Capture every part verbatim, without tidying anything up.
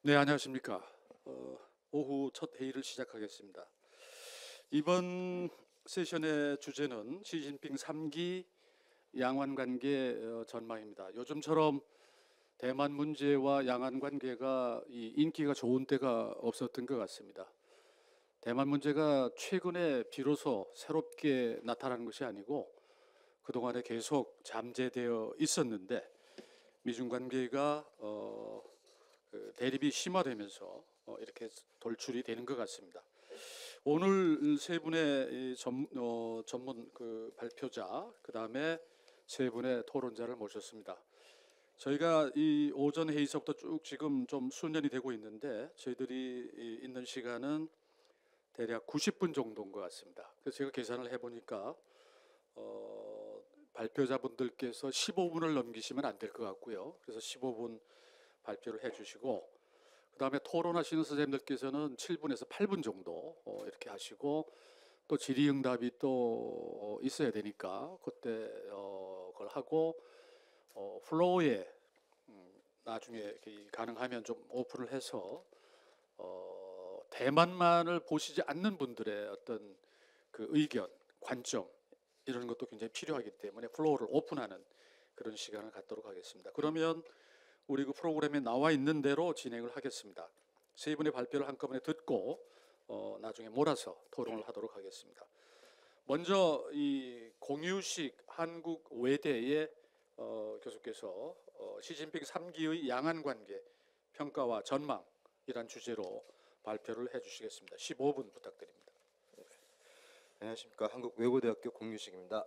네, 안녕하십니까. 어, 오후 첫 회의를 시작하겠습니다. 이번 세션의 주제는 시진핑 삼 기 양안 관계 어, 전망입니다. 요즘처럼 대만 문제와 양안 관계가 이 인기가 좋은 때가 없었던 것 같습니다. 대만 문제가 최근에 비로소 새롭게 나타나는 것이 아니고 그동안에 계속 잠재되어 있었는데 미중 관계가 어, 그 대립이 심화되면서 어, 이렇게 돌출이 되는 것 같습니다. 오늘 세 분의 전, 어, 전문 그 발표자, 그 다음에 세 분의 토론자를 모셨습니다. 저희가 이 오전 회의서부터 쭉 지금 좀 수년이 되고 있는데 저희들이 있는 시간은 대략 구십 분 정도인 것 같습니다. 그래서 제가 계산을 해보니까 어, 발표자분들께서 십오 분을 넘기시면 안 될 것 같고요. 그래서 십오 분 발표를 해주시고 그 다음에 토론하시는 선생님들께서는 칠 분에서 팔 분 정도 어, 이렇게 하시고 또 질의응답이 또 있어야 되니까 그때 어, 그걸 하고 어, 플로우에 음, 나중에 가능하면 좀 오픈을 해서 어, 대만만을 보시지 않는 분들의 어떤 그 의견, 관점 이런 것도 굉장히 필요하기 때문에 플로우를 오픈하는 그런 시간을 갖도록 하겠습니다. 그러면 우리 그 프로그램에 나와 있는 대로 진행을 하겠습니다. 세 분의 발표를 한꺼번에 듣고 어, 나중에 몰아서 토론을 하도록 하겠습니다. 먼저 이 공유식 한국 외대의 어, 교수께서 어, 시진핑 삼 기의 양안 관계 평가와 전망이란 주제로 발표를 해주시겠습니다. 십오 분 부탁드립니다. 안녕하십니까. 한국외고대학교 공유식입니다.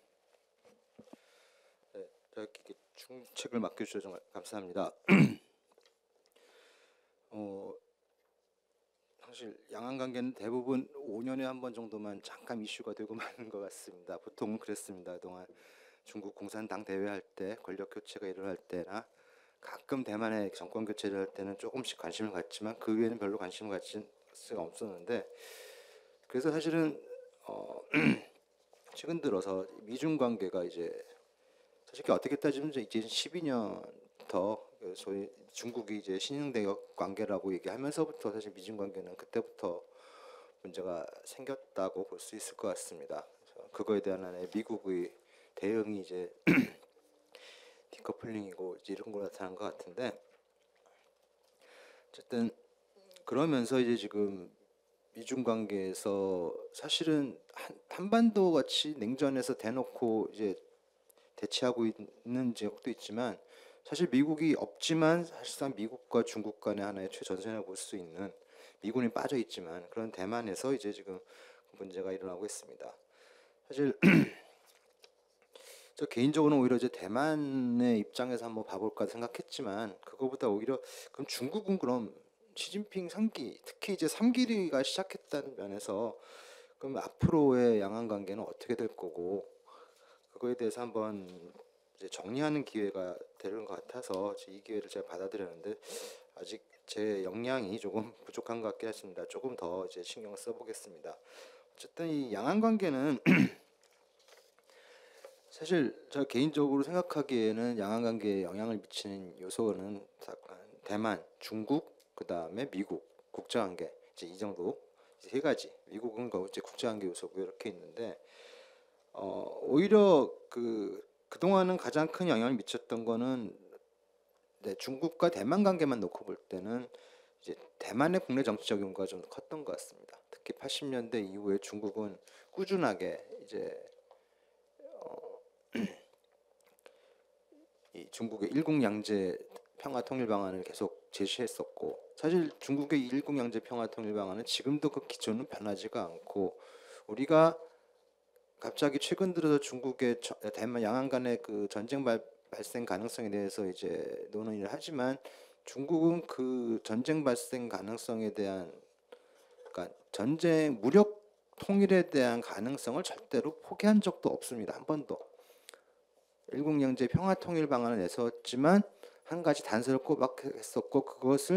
네, 이렇게 중책을 맡겨주셔서 정말 감사합니다. 어, 사실 양안관계는 대부분 오 년에 한 번 정도만 잠깐 이슈가 되고 마는 것 같습니다. 보통은 그랬습니다. 그동안 중국 공산당 대회할 때, 권력 교체가 일어날 때나 가끔 대만의 정권 교체를 할 때는 조금씩 관심을 갖지만 그 외에는 별로 관심을 가질 수가 없었는데, 그래서 사실은 어, 최근 들어서 미중 관계가 이제 사실 어떻게 따지면 이제 이천십이 년부터 소위 중국이 이제 신흥대국 관계라고 얘기하면서부터 사실 미중 관계는 그때부터 문제가 생겼다고 볼 수 있을 것 같습니다. 그래서 그거에 대한 하나의 미국의 대응이 이제 디커플링이고 이제 이런 거 나타난 것 같은데, 어쨌든 그러면서 이제 지금 미중 관계에서 사실은 한, 한반도 같이 냉전에서 대놓고 이제 대치하고 있는 지역도 있지만 사실 미국이 없지만 사실상 미국과 중국 간의 하나의 최전선이라고 볼 수 있는, 미군이 빠져 있지만 그런 대만에서 이제 지금 문제가 일어나고 있습니다. 사실 저 개인적으로는 오히려 이제 대만의 입장에서 한번 봐볼까 생각했지만 그거보다 오히려 그럼 중국은 그럼 시진핑 삼 기, 특히 이제 삼 기가 시작했다는 면에서 그럼 앞으로의 양안 관계는 어떻게 될 거고, 그거에 대해서 한번 이제 정리하는 기회가 되는 것 같아서 이 기회를 제가 받아들였는데 아직 제 역량이 조금 부족한 것 같긴 했습니다. 조금 더 이제 신경을 써보겠습니다. 어쨌든 이 양안 관계는 사실 제가 개인적으로 생각하기에는 양안 관계에 영향을 미치는 요소는 대만, 중국, 그 다음에 미국 국제관계, 이제 이 정도 이제 세 가지. 미국은 이제 국제관계 요소고 이렇게 있는데 어, 오히려 그 그동안은 가장 큰 영향을 미쳤던 거는 네, 중국과 대만 관계만 놓고 볼 때는 이제 대만의 국내 정치적 용과가 좀 컸던 것 같습니다. 특히 팔십 년대 이후에 중국은 꾸준하게 이제 어, 이 중국의 일국양제 평화 통일 방안을 계속 제시했었고, 사실 중국의 일국양제 평화 통일 방안은 지금도 그 기조는 변하지가 않고, 우리가 갑자기 최근 들어서 중국의 대만 양안 간의 그 전쟁 발, 발생 가능성에 대해서 이제 논의를 하지만 중국은 그 전쟁 발생 가능성에 대한, 그러니까 전쟁 무력 통일에 대한 가능성을 절대로 포기한 적도 없습니다. 한 번도. 일국양제 평화통일 방안을 내세웠지만 한 가지 단서를 꼬박했었고 그것을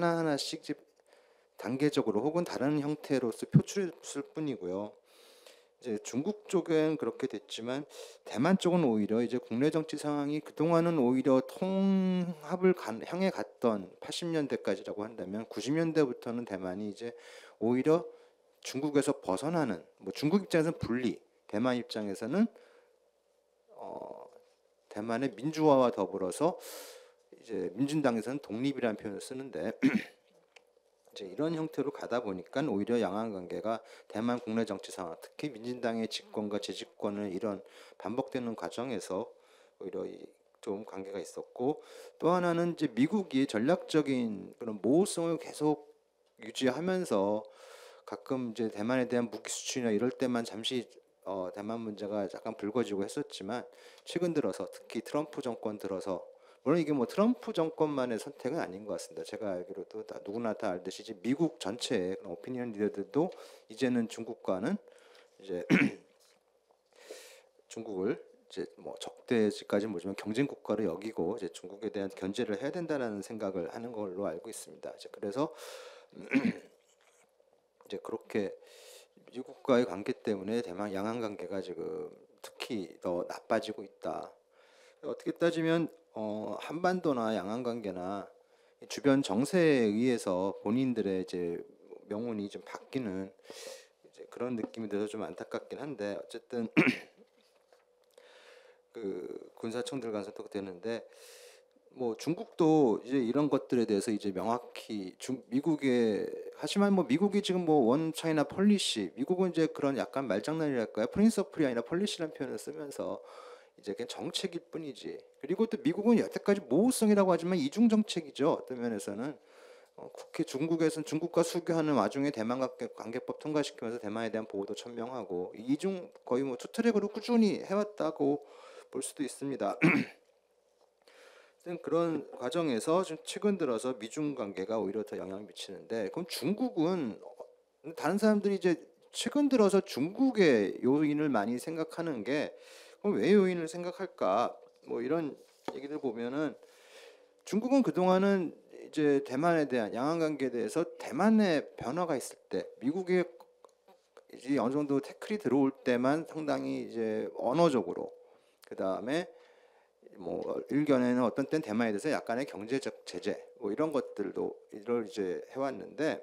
하나하나씩 단계적으로 혹은 다른 형태로서 표출했을 뿐이고요. 이제 중국 쪽은 그렇게 됐지만 대만 쪽은 오히려 이제 국내 정치 상황이 그동안은 오히려 통합을 간- 향해 갔던 팔십 년대까지라고 한다면 구십 년대부터는 대만이 이제 오히려 중국에서 벗어나는, 뭐 중국 입장에서는 분리, 대만 입장에서는 어, 대만의 민주화와 더불어서 이제 민진당에서는 독립이라는 표현을 쓰는데 이제 이런 형태로 가다 보니까 오히려 양안 관계가 대만 국내 정치 상황, 특히 민진당의 집권과 재집권을 이런 반복되는 과정에서 오히려 이- 좀 관계가 있었고, 또 하나는 이제 미국이 전략적인 그런 모호성을 계속 유지하면서 가끔 이제 대만에 대한 무기 수출이나 이럴 때만 잠시 어, 대만 문제가 약간 불거지고 했었지만 최근 들어서 특히 트럼프 정권 들어서, 물론 이게 뭐 트럼프 정권만의 선택은 아닌 것 같습니다. 제가 알기로도 다 누구나 다 알듯이 이제 미국 전체의 그런 오피니언 리더들도 이제는 중국과는 이제 중국을 이제 뭐 적대지까지는 모르지만 경쟁 국가로 여기고 이제 중국에 대한 견제를 해야 된다라는 생각을 하는 걸로 알고 있습니다. 이제 그래서 이제 그렇게 미국과의 관계 때문에 대만 양안 관계가 지금 특히 더 나빠지고 있다. 어떻게 따지면 어, 한반도나 양안 관계나 주변 정세에 의해서 본인들의 이제 명운이 좀 바뀌는 이제 그런 느낌이 들어서 좀 안타깝긴 한데, 어쨌든 그 군사청들 간서 또 되는데, 뭐 중국도 이제 이런 것들에 대해서 이제 명확히 중 미국의, 하지만 뭐 미국이 지금 뭐 원 차이나 폴리시, 미국은 이제 그런 약간 말장난이랄까요, 프린서플이 아니라 폴리시라는 표현을 쓰면서 이제 그냥 정책일 뿐이지. 그리고 또 미국은 여태까지 모호성이라고 하지만 이중 정책이죠. 어떤 면에서는 어, 국회 중국에서는 중국과 수교하는 와중에 대만 관계- 관계법 통과시키면서 대만에 대한 보호도 천명하고 이중 거의 뭐 투트랙으로 꾸준히 해왔다고 볼 수도 있습니다. 그런 과정에서 좀 최근 들어서 미중 관계가 오히려 더 영향을 미치는데, 그럼 중국은 어, 다른 사람들이 이제 최근 들어서 중국의 요인을 많이 생각하는 게, 그럼 왜 요인을 생각할까? 뭐 이런 얘기들 보면은 중국은 그동안은 이제 대만에 대한 양안 관계에 대해서 대만의 변화가 있을 때 미국의 이제 어느 정도 태클이 들어올 때만 상당히 이제 언어적으로, 그 다음에 뭐 일견에는 어떤 땐 대만에 대해서 약간의 경제적 제재 뭐 이런 것들도 이걸 이제 해왔는데,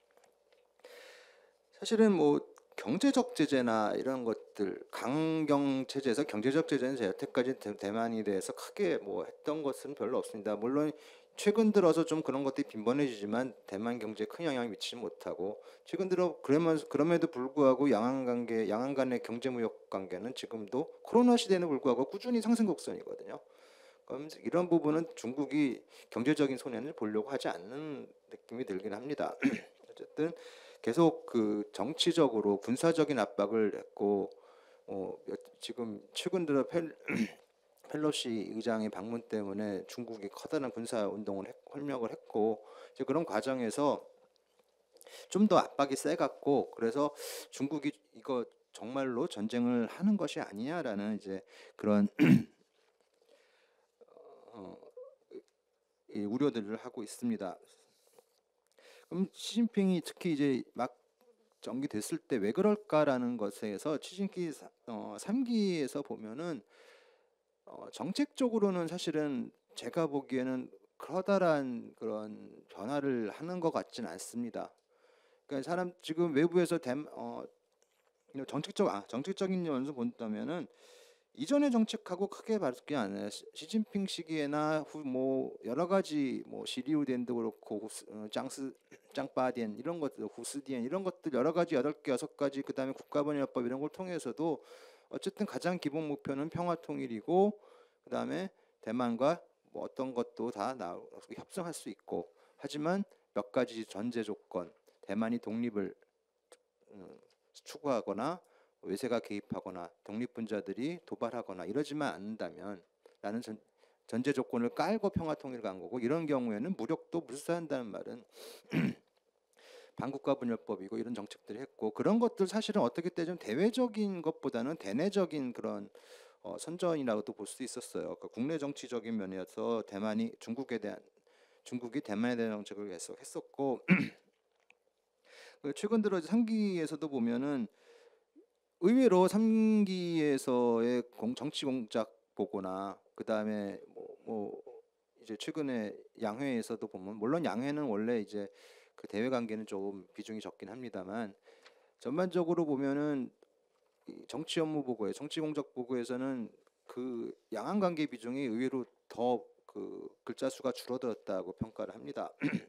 사실은 뭐 경제적 제재나 이런 것들, 강경 체제에서 경제적 제재는 제 여태까지 대- 대만에 대해서 크게 뭐 했던 것은 별로 없습니다. 물론 최근 들어서 좀 그런 것들이 빈번해지지만 대만 경제에 큰 영향을 미치지 못하고, 최근 들어 그러면서 그럼에도 불구하고 양안 관계, 양안 간의 경제 무역 관계는 지금도 코로나 시대에는 불구하고 꾸준히 상승 곡선이거든요. 그럼 이런 부분은 중국이 경제적인 손해를 보려고 하지 않는 느낌이 들긴 합니다. 어쨌든 계속 그 정치적으로 군사적인 압박을 했고, 어, 지금 최근 들어 펠, 펠로시 의장의 방문 때문에 중국이 커다란 군사 운동을 했, 활력을 했고, 이제 그런 과정에서 좀 더 압박이 세갔고, 그래서 중국이 이거 정말로 전쟁을 하는 것이 아니냐라는 이제 그런 어, 이 우려들을 하고 있습니다. 그럼 시진핑이 특히 이제 막 전기됐을 때 왜 그럴까라는 것에서 시진핑 어, 삼 기에서 보면은 어, 정책적으로는 사실은 제가 보기에는 커다란 그런 변화를 하는 것 같지는 않습니다. 그러니까 사람 지금 외부에서 댐, 어, 정책적 아, 정책적인 면에서 본다면은 이전의 정책하고 크게 바뀌지 않아요. 시- 시진핑 시기에나 후 뭐 여러 가지 뭐 시리우덴도 그렇고 후스, 어, 짱스 짱바디엔 이런 것들, 후스디엔 이런 것들 여러 가지 여덟 개 여섯 가지, 그다음에 국가번영법 이런 걸 통해서도 어쨌든 가장 기본 목표는 평화 통일이고, 그다음에 대만과 뭐 어떤 것도 다 나, 협상할 수 있고, 하지만 몇 가지 전제 조건, 대만이 독립을 음, 추구하거나 외세가 개입하거나 독립분자들이 도발하거나 이러지만 않는다면 라는 전, 전제 조건을 깔고 평화 통일을 간 거고, 이런 경우에는 무력도 물사한다는 말은 반국가 분열법이고 이런 정책들을 했고, 그런 것들 사실은 어떻게 때좀 대외적인 것보다는 대내적인 그런 어, 선전이라고도 볼 수 있었어요. 그러니까 국내 정치적인 면에서 대만이 중국에 대한 중국이 대만에 대한 정책을 계속 했었고, 최근 들어 삼 기에서도 보면은 의외로 삼 기에서의 공, 정치 공작 보고나 그 다음에 뭐, 뭐 이제 최근에 양회에서도 보면 물론 양회는 원래 이제 그 대외 관계는 조금 비중이 적긴 합니다만 전반적으로 보면은 이 정치 업무 보고에 정치 공작 보고에서는 그 양안 관계 비중이 의외로 더 그 글자 수가 줄어들었다고 평가를 합니다.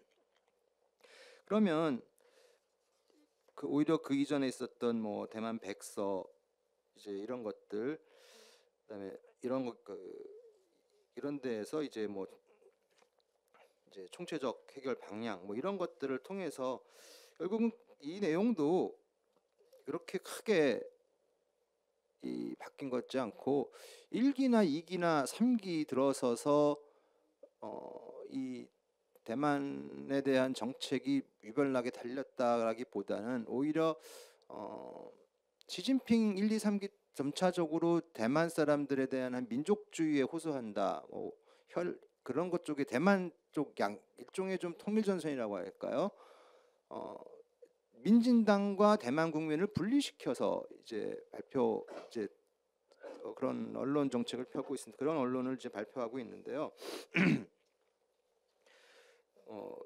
그러면 그 오히려 그 이전에 있었던 뭐 대만 백서 이제 이런 것들 그다음에 이런 것그 이런 데에서 이제 뭐 이제 총체적 해결 방향 뭐 이런 것들을 통해서 결국은 이 내용도 그렇게 크게 이 바뀐 것 같지 않고 일 기나 이 기나 삼 기 들어서서 어 이 대만에 대한 정책이 유별나게 달렸다라기보다는 오히려 어 시진핑 일, 이, 삼 기 점차적으로 대만 사람들에 대한 한 민족주의에 호소한다. 뭐 혈 그런 것 쪽에 대만 쪽 양 일종의 좀 통일전선이라고 할까요? 어 민진당과 대만 국민을 분리시켜서 이제 발표 이제 어, 그런 언론 정책을 펴고 있습니다. 그런 언론을 이제 발표하고 있는데요. 어,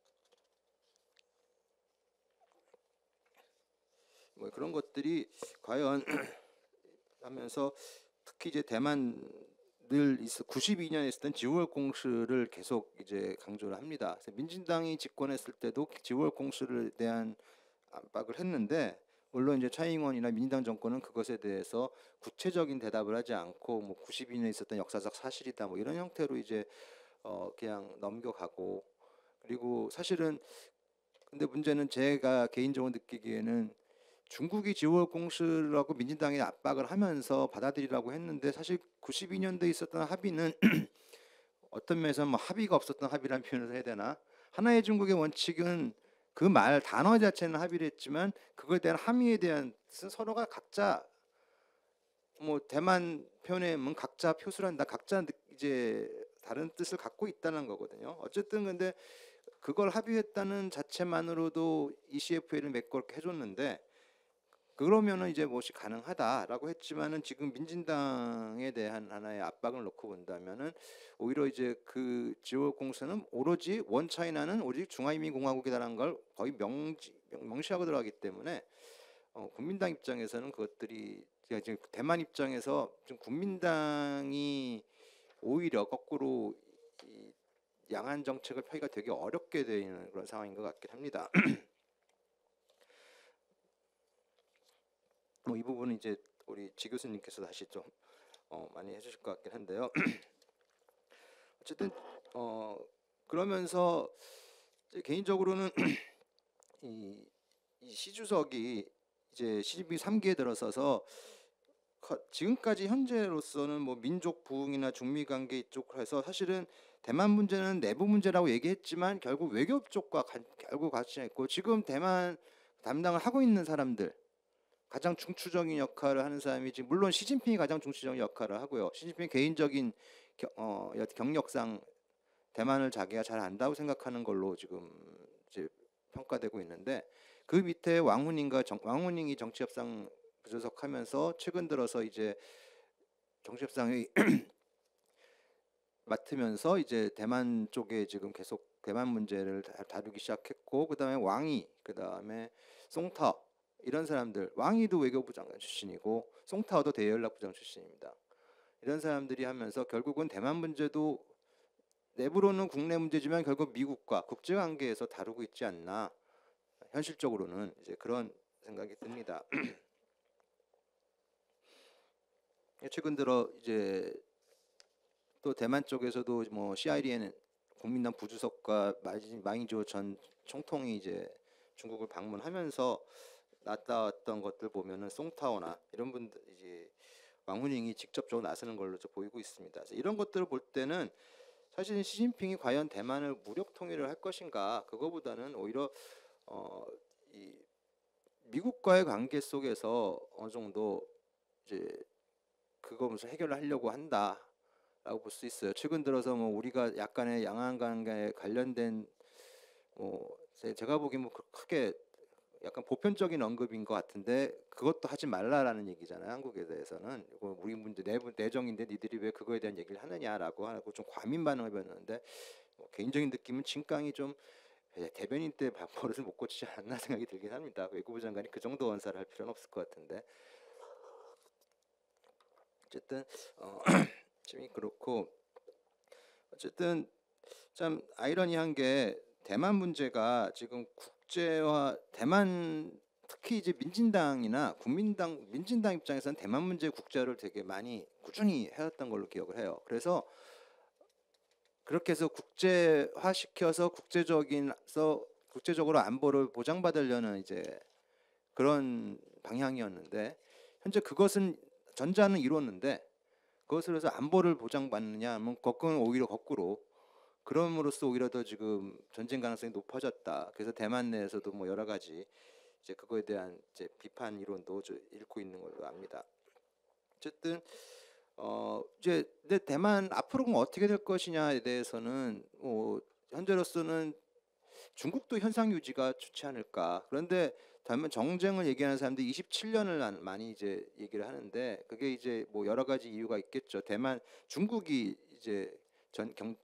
뭐 그런 것들이 과연 하면서 특히 이제 대만 늘 있어 구십이 년에 있었던 지오월 공시를 계속 이제 강조를 합니다. 그래서 민진당이 집권했을 때도 지오월 공시에 대한 압박을 했는데 물론 이제 차이잉원이나 민진당 정권은 그것에 대해서 구체적인 대답을 하지 않고 뭐 구십이 년에 있었던 역사적 사실이다 뭐 이런 형태로 이제 어 그냥 넘겨가고 그리고 사실은 근데 문제는 제가 개인적으로 느끼기에는 중국이 지오월 공시라고 민진당이 압박을 하면서 받아들이라고 했는데 사실 구십이 년도에 있었던 합의는 어떤 면에서 뭐 합의가 없었던 합의라는 표현을 해야 되나? 하나의 중국의 원칙은 그 말 단어 자체는 합의를 했지만 그거에 대한 함의에 대한 뜻은 서로가 각자 뭐 대만 표현에 의하면 각자 표수를 한다. 각자 이제 다른 뜻을 갖고 있다는 거거든요. 어쨌든 근데 그걸 합의했다는 자체만으로도 이씨에프에이를 맺고 이렇게 해줬는데 그러면은 이제 무엇이 가능하다라고 했지만은 지금 민진당에 대한 하나의 압박을 놓고 본다면은 오히려 이제 그 지오 공사는 오로지 원 차이나는 오직 중화인민공화국이다라는 걸 거의 명지, 명시하고 들어가기 때문에 어, 국민당 입장에서는 그것들이 이제 대만 입장에서 지금 국민당이 오히려 거꾸로 이 양안 정책을 펴기가 되게 어렵게 되는 그런 상황인 것 같긴 합니다. 뭐 이 부분은 이제 우리 지 교수님께서 다시 좀 어, 많이 해주실 것 같긴 한데요. 어쨌든 어, 그러면서 개인적으로는 이, 이 시주석이 이제 시진핑 삼 기에 들어서서 지금까지 현재로서는 뭐 민족 부흥이나 중미 관계 이쪽으로 해서 사실은 대만 문제는 내부 문제라고 얘기했지만 결국 외교 쪽과 가, 결국 같이 했고 지금 대만 담당을 하고 있는 사람들 가장 중추적인 역할을 하는 사람이 지금 물론 시진핑이 가장 중추적인 역할을 하고요. 시진핑 개인적인 겨, 어, 경력상 대만을 자기가 잘 안다고 생각하는 걸로 지금 이제 평가되고 있는데 그 밑에 왕후닝과 정, 왕후닝이 정치협상 부조석하면서 최근 들어서 이제 정치협상의 맡으면서 이제 대만 쪽에 지금 계속 대만 문제를 다루기 시작했고 그다음에 왕이 그다음에 송타오 이런 사람들 왕이도 외교부 장관 출신이고 송타오도 대연락부장 출신입니다. 이런 사람들이 하면서 결국은 대만 문제도 내부로는 국내 문제지만 결국 미국과 국제관계에서 다루고 있지 않나 현실적으로는 이제 그런 생각이 듭니다. 최근 들어 이제 또 대만 쪽에서도 뭐 씨아이디엔 국민당 부주석과 마잉조 전 총통이 이제 중국을 방문하면서 나타났던 것들 보면은 송타오나 이런 분들 이제 왕후닝이 직접적으로 나서는 걸로 보이고 있습니다. 그래서 이런 것들을 볼 때는 사실 시진핑이 과연 대만을 무력 통일을 할 것인가 그거보다는 오히려 어, 이 미국과의 관계 속에서 어느 정도 이제 그거 무슨 해결을 하려고 한다라고 볼 수 있어요. 최근 들어서 뭐 우리가 약간의 양안 관계에 관련된 뭐 제가 보기엔 뭐 크게 약간 보편적인 언급인 것 같은데 그것도 하지 말라라는 얘기잖아요. 한국에 대해서는 이거 우리 문제 내 내정인데 니들이 왜 그거에 대한 얘기를 하느냐라고 하고 좀 과민 반응을 보였는데 뭐 개인적인 느낌은 진강이 좀 대변인 때 버릇을 못 고치지 않나 생각이 들긴 합니다. 외교부 장관이 그 정도 언사를 할 필요는 없을 것 같은데 어쨌든 어, 좀 그렇고 어쨌든 참 아이러니한 게 대만 문제가 지금 국제화 대만 특히 이제 민진당이나 국민당 민진당 입장에서는 대만 문제 국제화를 되게 많이 꾸준히 해왔던 걸로 기억을 해요. 그래서 그렇게 해서 국제화 시켜서 국제적인서 국제적으로 안보를 보장받으려는 이제 그런 방향이었는데 현재 그것은 전자는 이뤘는데 그것을 해서 안보를 보장받느냐 하면 거꾸는 오히려 거꾸로 그럼으로써 오히려 더 지금 전쟁 가능성이 높아졌다. 그래서 대만 내에서도 뭐 여러 가지 이제 그거에 대한 이제 비판 이론도 저 읽고 있는 걸로 압니다. 어쨌든 어 이제 근데 대만 앞으로는 어떻게 될 것이냐에 대해서는 뭐 현재로서는 중국도 현상 유지가 좋지 않을까. 그런데 다만 정쟁을 얘기하는 사람들이 이십칠 년을 많이 이제 얘기를 하는데 그게 이제 뭐 여러 가지 이유가 있겠죠. 대만 중국이 이제 전 경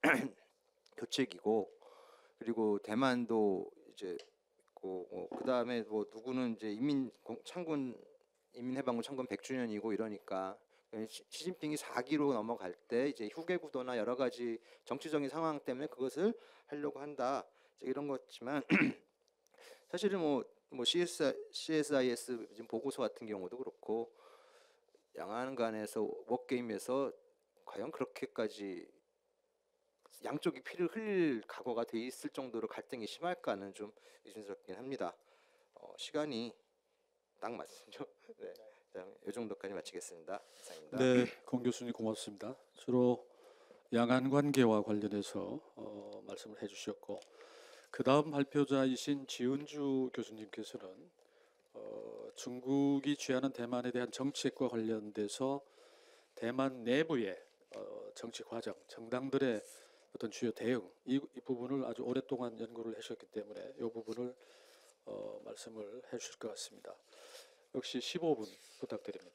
교책이고 그리고 대만도 이제 있고 어, 그다음에 뭐 누구는 이제 인민 공- 창군 인민해방군 창군 백 주년이고 이러니까 시, 시진핑이 사 기로 넘어갈 때 이제 후계 구도나 여러 가지 정치적인 상황 때문에 그것을 하려고 한다. 이제 이런 거지만 사실은 뭐, 뭐 씨에스, 씨에스아이에스 지금 보고서 같은 경우도 그렇고 양안 간에서 워게임에서 과연 그렇게까지 양쪽이 피를 흘릴 각오가 돼 있을 정도로 갈등이 심할까는 좀 의심스럽긴 합니다. 어, 시간이 딱 맞죠? 네, 이 정도까지 마치겠습니다. 이상입니다. 네, 공 교수님 고맙습니다. 주로 양안 관계와 관련해서 어, 말씀을 해주셨고, 그 다음 발표자이신 지은주 교수님께서는 어, 중국이 취하는 대만에 대한 정책과 관련돼서 대만 내부의 어, 정치 과정, 정당들의 어떤 주요 대응 이, 이 부분을 아주 오랫동안 연구를 하셨기 때문에 이 부분을 어, 말씀을 해주실 것 같습니다. 역시 십오 분 부탁드립니다.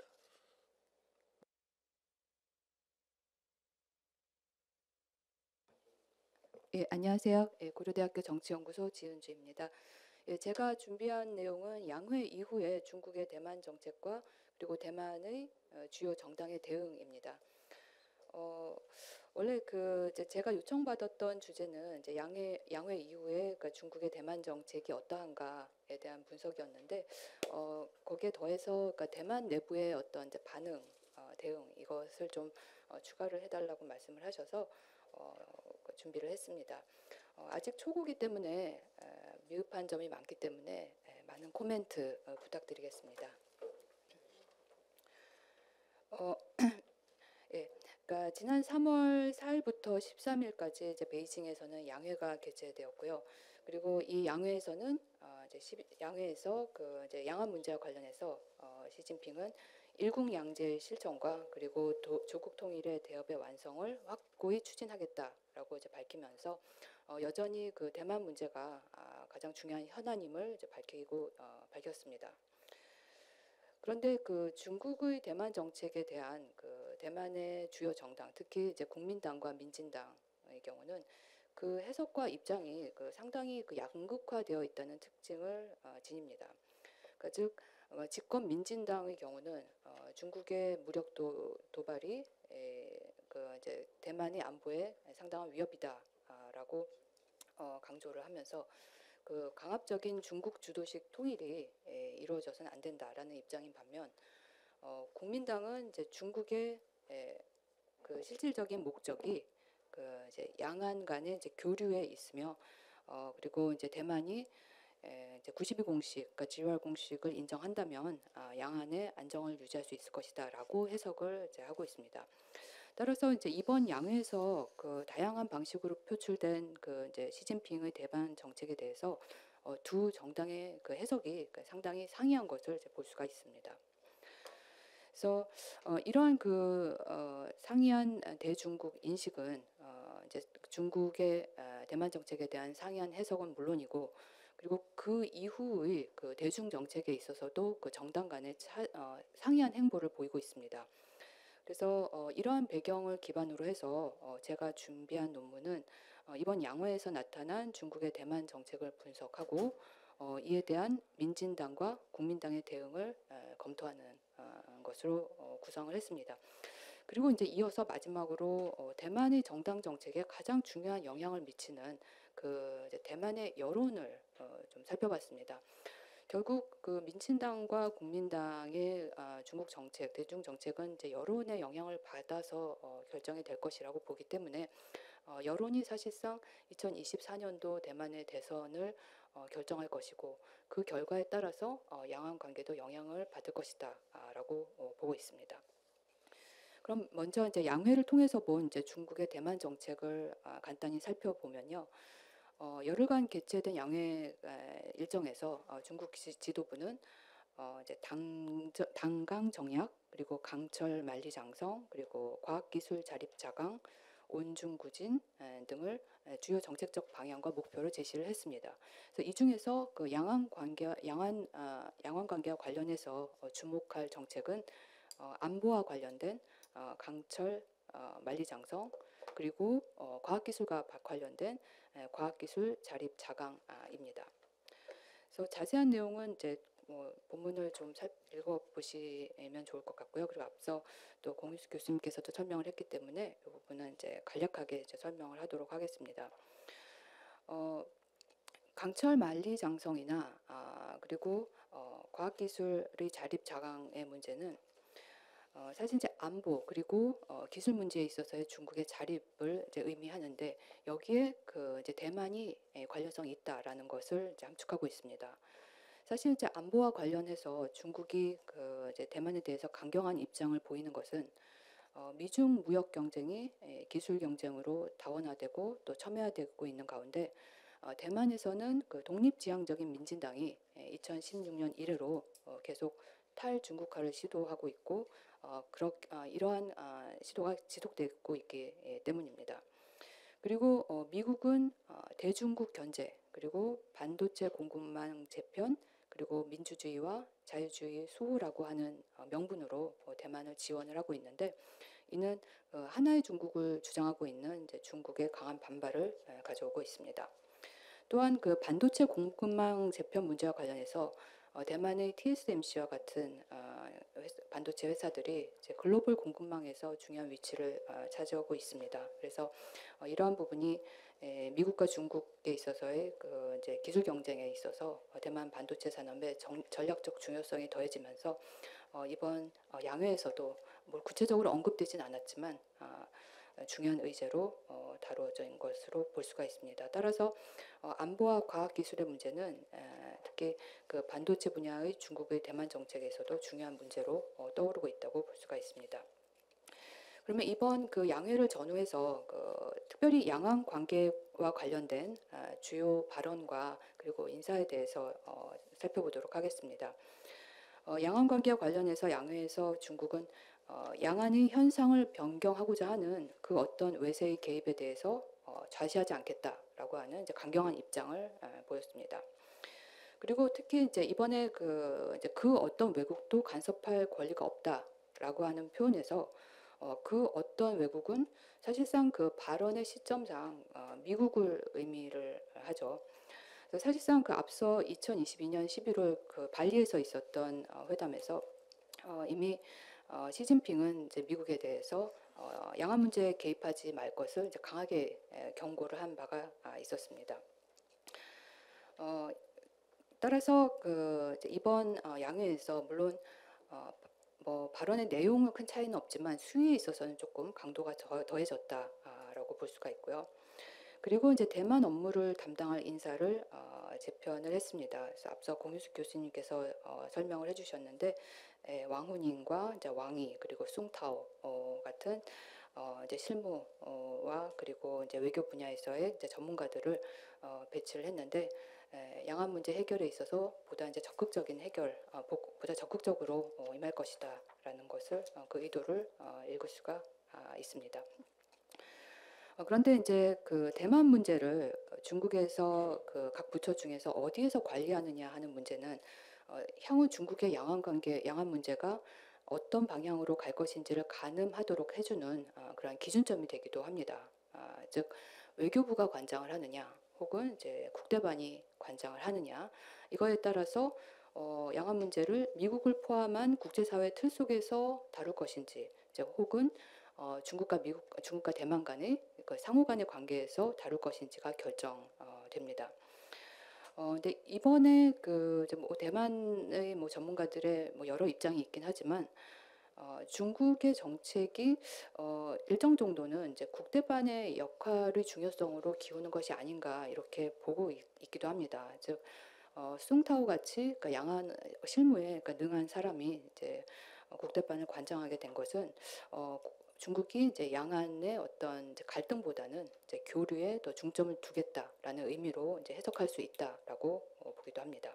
예, 안녕하세요. 예, 고려대학교 정치연구소 지은주입니다. 예, 제가 준비한 내용은 양회 이후에 중국의 대만 정책과 그리고 대만의 어, 주요 정당의 대응입니다. 어, 원래 그 이제 제가 요청받았던 주제는 이제 양회 양회 이후에 그러니까 중국의 대만 정책이 어떠한가에 대한 분석이었는데 어, 거기에 더해서 그러니까 대만 내부의 어떤 이제 반응, 어, 대응 이것을 좀 어, 추가를 해달라고 말씀을 하셔서 어, 그 준비를 했습니다. 어, 아직 초고기 때문에 에, 미흡한 점이 많기 때문에 에, 많은 코멘트 어, 부탁드리겠습니다. 어, 예, 그러니까 지난 삼월 사일부터 십삼일까지 이제 베이징에서는 양회가 개최되었고요. 그리고 이 양회에서는 어, 이제 십, 양회에서 그 이제 양안 문제와 관련해서 어, 시진핑은 일국양제 실천과 그리고 도, 조국 통일의 대업의 완성을 확고히 추진하겠다라고 이제 밝히면서 어, 여전히 그 대만 문제가 아, 가장 중요한 현안임을 이제 밝히고 어, 밝혔습니다. 그런데 그 중국의 대만 정책에 대한 그 대만의 주요 정당, 특히 이제 국민당과 민진당의 경우는 그 해석과 입장이 그 상당히 그 양극화되어 있다는 특징을 어, 지닙니다. 그러니까 즉 어, 집권 민진당의 경우는 어, 중국의 무력 도, 도발이 에, 그 이제 대만의 안보에 상당한 위협이다라고 어, 강조를 하면서 그 강압적인 중국 주도식 통일이 에, 이루어져서는 안 된다라는 입장인 반면 어, 국민당은 이제 중국의 에, 그 실질적인 목적이 그 이제 양안 간의 이제 교류에 있으며 어, 그리고 이제 대만이 에, 이제 구십이 공식, 그러니까 지유알 공식을 인정한다면 아, 양안의 안정을 유지할 수 있을 것이다라고 해석을 이제 하고 있습니다. 따라서 이제 이번 양회에서 그 다양한 방식으로 표출된 그 이제 시진핑의 대만 정책에 대해서 어, 두 정당의 그 해석이 그 상당히 상이한 것을 이제 볼 수가 있습니다. 그래서 어, 이러한 그 어, 상이한 대중국 인식은 어, 이제 중국의 어, 대만 정책에 대한 상이한 해석은 물론이고 그리고 그 이후의 그 대중 정책에 있어서도 그 정당 간의 차, 어, 상이한 행보를 보이고 있습니다. 그래서 어, 이러한 배경을 기반으로 해서 어, 제가 준비한 논문은 어, 이번 양회에서 나타난 중국의 대만 정책을 분석하고 어, 이에 대한 민진당과 국민당의 대응을 에, 검토하는 어, 것으로 어, 구성을 했습니다. 그리고 이제 이어서 마지막으로 어, 대만의 정당 정책에 가장 중요한 영향을 미치는 그 이제 대만의 여론을 어, 좀 살펴봤습니다. 결국 그 민친당과 국민당의 아, 중국 정책, 대중 정책은 이제 여론의 영향을 받아서 어, 결정이 될 것이라고 보기 때문에 어, 여론이 사실상 이천이십사 년도 대만의 대선을 어, 결정할 것이고 그 결과에 따라서 어, 양안 관계도 영향을 받을 것이다라고 어, 보고 있습니다. 그럼 먼저 이제 양회를 통해서 본 이제 중국의 대만 정책을 아, 간단히 살펴보면요. 어, 열흘간 개최된 양회 에, 일정에서 어, 중국 지, 지도부는 어, 이제 당, 당강 정약 그리고 강철 만리장성 그리고 과학기술 자립 자강 온중구진 에, 등을 에, 주요 정책적 방향과 목표를 제시를 했습니다. 그래서 이 중에서 그 양안 관계 양안 아, 양안 관계와 관련해서 어, 주목할 정책은 어, 안보와 관련된 어, 강철 어, 만리장성 그리고 어, 과학기술과 관련된 에, 과학기술 자립 자강입니다. 그래서 자세한 내용은 이제 뭐 본문을 좀 읽어 보시면 좋을 것 같고요. 그리고 앞서 또 공유수 교수님께서도 설명을 했기 때문에 이 부분은 이제 간략하게 이제 설명을 하도록 하겠습니다. 어, 강철 만리장성이나 아, 그리고 어, 과학기술의 자립 자강의 문제는 어, 사실 이제 안보 그리고 어, 기술 문제에 있어서의 중국의 자립을 이제 의미하는데 여기에 그 이제 대만이 에, 관련성이 있다라는 것을 이제 함축하고 있습니다. 사실 이제 안보와 관련해서 중국이 그 이제 대만에 대해서 강경한 입장을 보이는 것은 어, 미중 무역 경쟁이 에, 기술 경쟁으로 다원화되고 또 첨예화되고 있는 가운데 어, 대만에서는 그 독립지향적인 민진당이 에, 이천십육 년 이래로 어, 계속 탈중국화를 시도하고 있고 어, 그렇, 어, 이러한 어, 시도가 지속되고 있기 에, 때문입니다. 그리고 어, 미국은 어, 대중국 견제 그리고 반도체 공급망 재편 그리고 민주주의와 자유주의 수호라고 하는 어, 명분으로 어, 대만을 지원을 하고 있는데 이는 어, 하나의 중국을 주장하고 있는 이제 중국의 강한 반발을 에, 가져오고 있습니다. 또한 그 반도체 공급망 재편 문제와 관련해서 어, 대만의 티에스엠씨와 같은 어, 회사, 반도체 회사들이 이제 글로벌 공급망에서 중요한 위치를 어, 차지하고 있습니다. 그래서 어, 이러한 부분이 에, 미국과 중국에 있어서의 그 이제 기술 경쟁에 있어서 어, 대만 반도체 산업의 정, 전략적 중요성이 더해지면서 어, 이번 어, 양회에서도 뭐 구체적으로 언급되진 않았지만 어, 중요한 의제로 어, 다루어진 것으로 볼 수가 있습니다. 따라서 어, 안보와 과학기술의 문제는 에, 특히 그 반도체 분야의 중국의 대만 정책에서도 중요한 문제로 어, 떠오르고 있다고 볼 수가 있습니다. 그러면 이번 그 양회를 전후해서 그 특별히 양안 관계와 관련된 아, 주요 발언과 그리고 인사에 대해서 어, 살펴보도록 하겠습니다. 어, 양안 관계와 관련해서 양회에서 중국은 어, 양안의 현상을 변경하고자 하는 그 어떤 외세의 개입에 대해서 어, 좌시하지 않겠다라고 하는 이제 강경한 입장을 에, 보였습니다. 그리고 특히 이제 이번에 그 이제 그 어떤 외국도 간섭할 권리가 없다라고 하는 표현에서 어, 그 어떤 외국은 사실상 그 발언의 시점상 어, 미국을 의미를 하죠. 그래서 사실상 그 앞서 이천이십이 년 십일월 그 발리에서 있었던 어, 회담에서 어, 이미 어, 시진핑은 이제 미국에 대해서 어, 양안 문제에 개입하지 말 것을 이제 강하게 에, 경고를 한 바가 아, 있었습니다. 어, 따라서 그 이제 이번 어, 양회에서 물론 어, 뭐 발언의 내용은 큰 차이는 없지만 수위에 있어서는 조금 강도가 더, 더해졌다라고 볼 수가 있고요. 그리고 이제 대만 업무를 담당할 인사를 어, 재편을 했습니다. 그래서 앞서 공유숙 교수님께서 어, 설명을 해주셨는데 에, 왕훈인과 이제 왕이 그리고 숭타오 어, 같은 어, 이제 실무와 그리고 이제 외교 분야에서의 이제 전문가들을 어, 배치를 했는데 에, 양안 문제 해결에 있어서 보다 이제 적극적인 해결, 어, 보다 적극적으로 어, 임할 것이다라는 것을 어, 그 의도를 어, 읽을 수가 아, 있습니다. 어, 그런데 이제 그 대만 문제를 중국에서 그 각 부처 중에서 어디에서 관리하느냐 하는 문제는 어, 향후 중국의 양안 관계, 양안 문제가 어떤 방향으로 갈 것인지를 가늠하도록 해주는 어, 그런 기준점이 되기도 합니다. 아, 즉 외교부가 관장을 하느냐, 혹은 이제 국대반이 관장을 하느냐, 이거에 따라서 어, 양안 문제를 미국을 포함한 국제사회 틀 속에서 다룰 것인지, 이제 혹은 어, 중국과 미국, 중국과 대만 간의 그 상호 간의 관계에서 다룰 것인지가 결정됩니다. 어, 근데 이번에 그 이제 뭐 대만의 뭐 전문가들의 뭐 여러 입장이 있긴 하지만 어, 중국의 정책이 어, 일정 정도는 이제 국대반의 역할의 중요성으로 기우는 것이 아닌가 이렇게 보고 있, 기도 합니다. 즉 어, 숭타오 같이 그러니까 양안 실무에 그러니까 능한 사람이 이제 어, 국대반을 관장하게 된 것은 어, 중국이 이제 양안의 어떤 이제 갈등보다는 이제 교류에 더 중점을 두겠다라는 의미로 이제 해석할 수 있다라고 어, 보기도 합니다.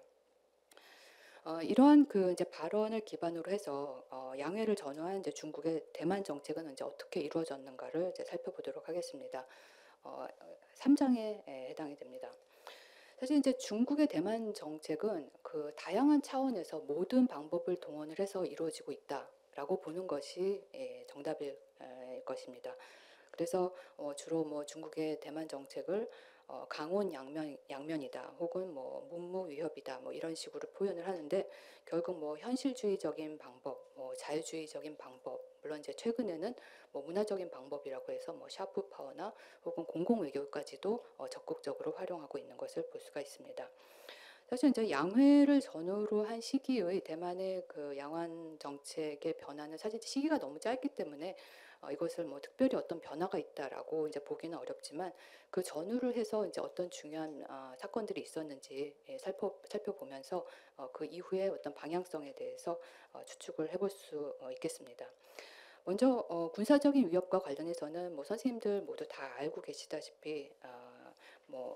어, 이러한 그 이제 발언을 기반으로 해서 어, 양해를 전후한 이제 중국의 대만 정책은 이제 어떻게 이루어졌는가를 이제 살펴보도록 하겠습니다. 어, 삼 장에 해당이 됩니다. 사실 이제 중국의 대만 정책은 그 다양한 차원에서 모든 방법을 동원을 해서 이루어지고 있다라고 보는 것이 예, 정답일 에, 것입니다. 그래서 어, 주로 뭐 중국의 대만 정책을 어, 강원 양면 양면이다, 혹은 뭐 문무 위협이다, 뭐 이런 식으로 표현을 하는데 결국 뭐 현실주의적인 방법, 뭐 자유주의적인 방법, 물론 이제 최근에는 뭐 문화적인 방법이라고 해서 뭐 샤프 파워나 혹은 공공 외교까지도 어, 적극적으로 활용하고 있는 것을 볼 수가 있습니다. 사실 이제 양회를 전후로 한 시기의 대만의 그 양안 정책의 변화는 사실 시기가 너무 짧기 때문에 어, 이것을 뭐 특별히 어떤 변화가 있다라고 이제 보기는 어렵지만 그 전후를 해서 이제 어떤 중요한 어, 사건들이 있었는지 예, 살펴 살펴보면서 어, 그 이후의 어떤 방향성에 대해서 어, 추측을 해볼 수 어, 있겠습니다. 먼저 어, 군사적인 위협과 관련해서는 뭐 선생님들 모두 다 알고 계시다시피 어, 뭐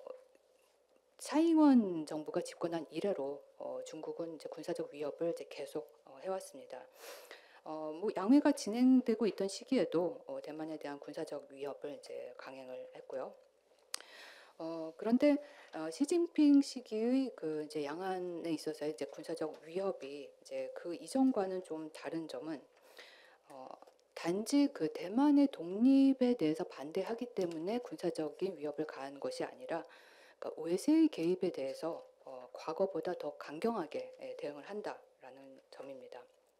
차잉원 정부가 집권한 이래로 어, 중국은 이제 군사적 위협을 이제 계속 어, 해왔습니다. 어, 뭐 양회가 진행되고 있던 시기에도 어, 대만에 대한 군사적 위협을 이제 강행을 했고요. 어, 그런데 어, 시진핑 시기의 그 이제 양안에 있어서 이제 군사적 위협이 이제 그 이전과는 좀 다른 점은 어, 단지 그 대만의 독립에 대해서 반대하기 때문에 군사적인 위협을 가한 것이 아니라 그러니까 외세의 개입에 대해서 어, 과거보다 더 강경하게 예, 대응을 한다라는 점입니다.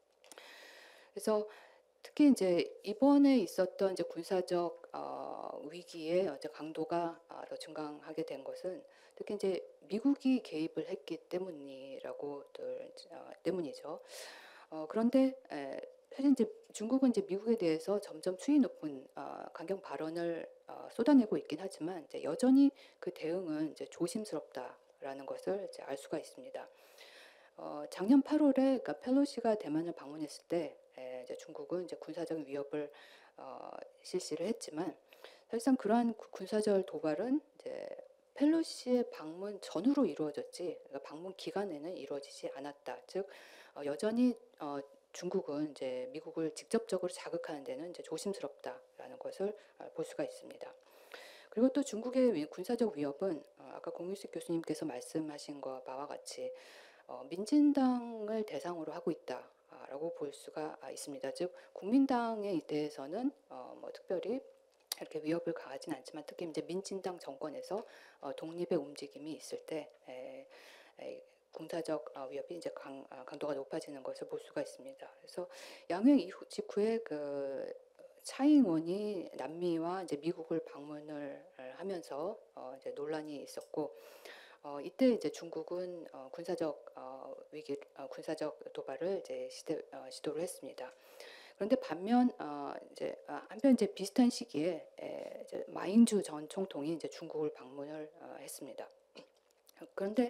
그래서 특히 이제 이번에 있었던 이제 군사적 어, 위기의 이제 강도가 아, 더 증강하게 된 것은 특히 이제 미국이 개입을 했기 때문이라고들 어, 때문이죠. 어, 그런데 에, 사실 이제 중국은 이제 미국에 대해서 점점 수위 높은 어, 강경 발언을 어, 쏟아내고 있긴 하지만 이제 여전히 그 대응은 이제 조심스럽다라는 것을 이제 알 수가 있습니다. 어, 작년 팔월에 그러니까 펠로시가 대만을 방문했을 때 에, 이제 중국은 이제 군사적 위협을 어, 실시를 했지만 사실상 그러한 구- 군사적 도발은 이제 펠로시의 방문 전후로 이루어졌지 그러니까 방문 기간에는 이루어지지 않았다. 즉 어, 여전히 어, 중국은 이제 미국을 직접적으로 자극하는 데는 이제 조심스럽다라는 것을 어, 볼 수가 있습니다. 그리고 또 중국의 위- 군사적 위협은 어, 아까 공유식 교수님께서 말씀하신 것 바와 같이 어, 민진당을 대상으로 하고 있다라고 볼 수가 아, 있습니다. 즉 국민당에 대해서는 어, 뭐 특별히 이렇게 위협을 가하진 않지만 특히 이제 민진당 정권에서 어, 독립의 움직임이 있을 때 에, 에, 군사적 어, 위협이 이제 강, 아, 강도가 높아지는 것을 볼 수가 있습니다. 그래서 양회 이후 직후에 그 차잉원이 남미와 이제 미국을 방문을 하면서 어, 이제 논란이 있었고 어, 이때 이제 중국은 어, 군사적 어, 위기, 어, 군사적 도발을 이제 시대, 어, 시도를 했습니다. 그런데 반면 어, 이제 아, 한편 이제 비슷한 시기에 에, 이제 마잉주 전 총통이 이제 중국을 방문을 어, 했습니다. 그런데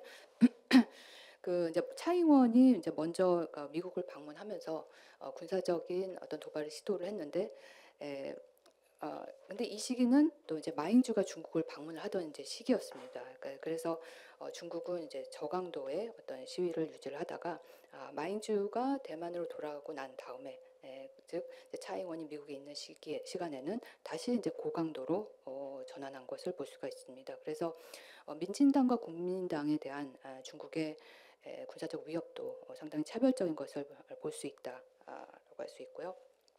그 이제 차잉원이 이제 먼저 그 미국을 방문하면서 어, 군사적인 어떤 도발을 시도를 했는데 에, 어, 근데 이 시기는 또 이제 마잉주가 중국을 방문을 하던 이제 시기였습니다. 그러니까 그래서 어, 중국은 이제 저강도의 어떤 시위를 유지를 하다가 아, 마잉주가 대만으로 돌아가고 난 다음에 예, 즉 이제 차이원이 미국에 있는 시기 시간에는 다시 이제 고강도로 어, 전환한 것을 볼 수가 있습니다. 그래서 어, 민진당과 국민당에 대한 아, 중국의 에, 군사적 위협도 어, 상당히 차별적인 것을 볼 수 있다라고 할 수 있고요.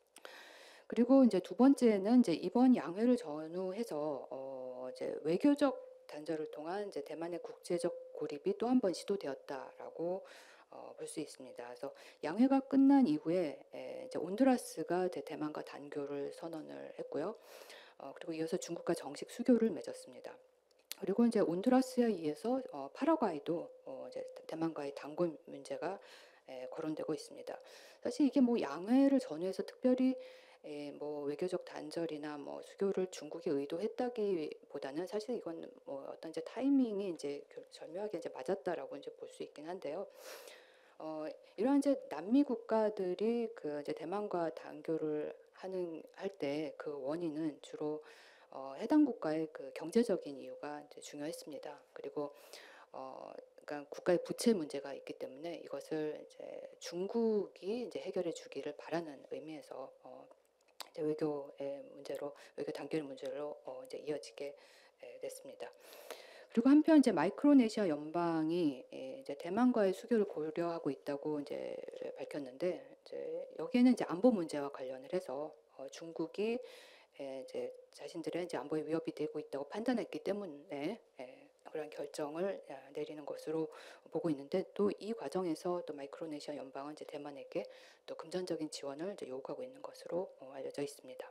그리고 이제 두 번째는 이제 이번 양회를 전후해서 어, 이제 외교적 단절을 통한 이제 대만의 국제적 고립이 또 한 번 시도되었다라고 어, 볼 수 있습니다. 그래서 양회가 끝난 이후에 에, 이제 온두라스가 이제 대만과 단교를 선언을 했고요. 어, 그리고 이어서 중국과 정식 수교를 맺었습니다. 그리고 이제 온두라스에 의해서 어, 파라과이도 어, 이제 대만과의 단골 문제가 에, 거론되고 있습니다. 사실 이게 뭐 양회를 전후해서 특별히 에, 뭐 외교적 단절이나 뭐 수교를 중국이 의도했다기보다는 사실 이건 뭐 어떤 이제 타이밍이 이제 절묘하게 이제 맞았다라고 이제 볼 수 있긴 한데요. 어, 이러한 이제 남미 국가들이 그 이제 대만과 단교를 하는 할 때 그 원인은 주로 어, 해당 국가의 그 경제적인 이유가 이제 중요했습니다. 그리고 어, 그러니까 국가의 부채 문제가 있기 때문에 이것을 이제 중국이 이제 해결해 주기를 바라는 의미에서 어, 이제 외교의 문제로 외교 단결 문제로 어, 이제 이어지게 에, 됐습니다. 그리고 한편 이제 마이크로네시아 연방이 예, 이제 대만과의 수교를 고려하고 있다고 이제 밝혔는데 이제 여기에는 이제 안보 문제와 관련을 해서 어, 중국이 예, 이제 자신들의 이제 안보에 위협이 되고 있다고 판단했기 때문에 예, 그런 결정을 야, 내리는 것으로 보고 있는데 또 이 과정에서 또 마이크로네시아 연방은 이제 대만에게 또 금전적인 지원을 이제 요구하고 있는 것으로 어, 알려져 있습니다.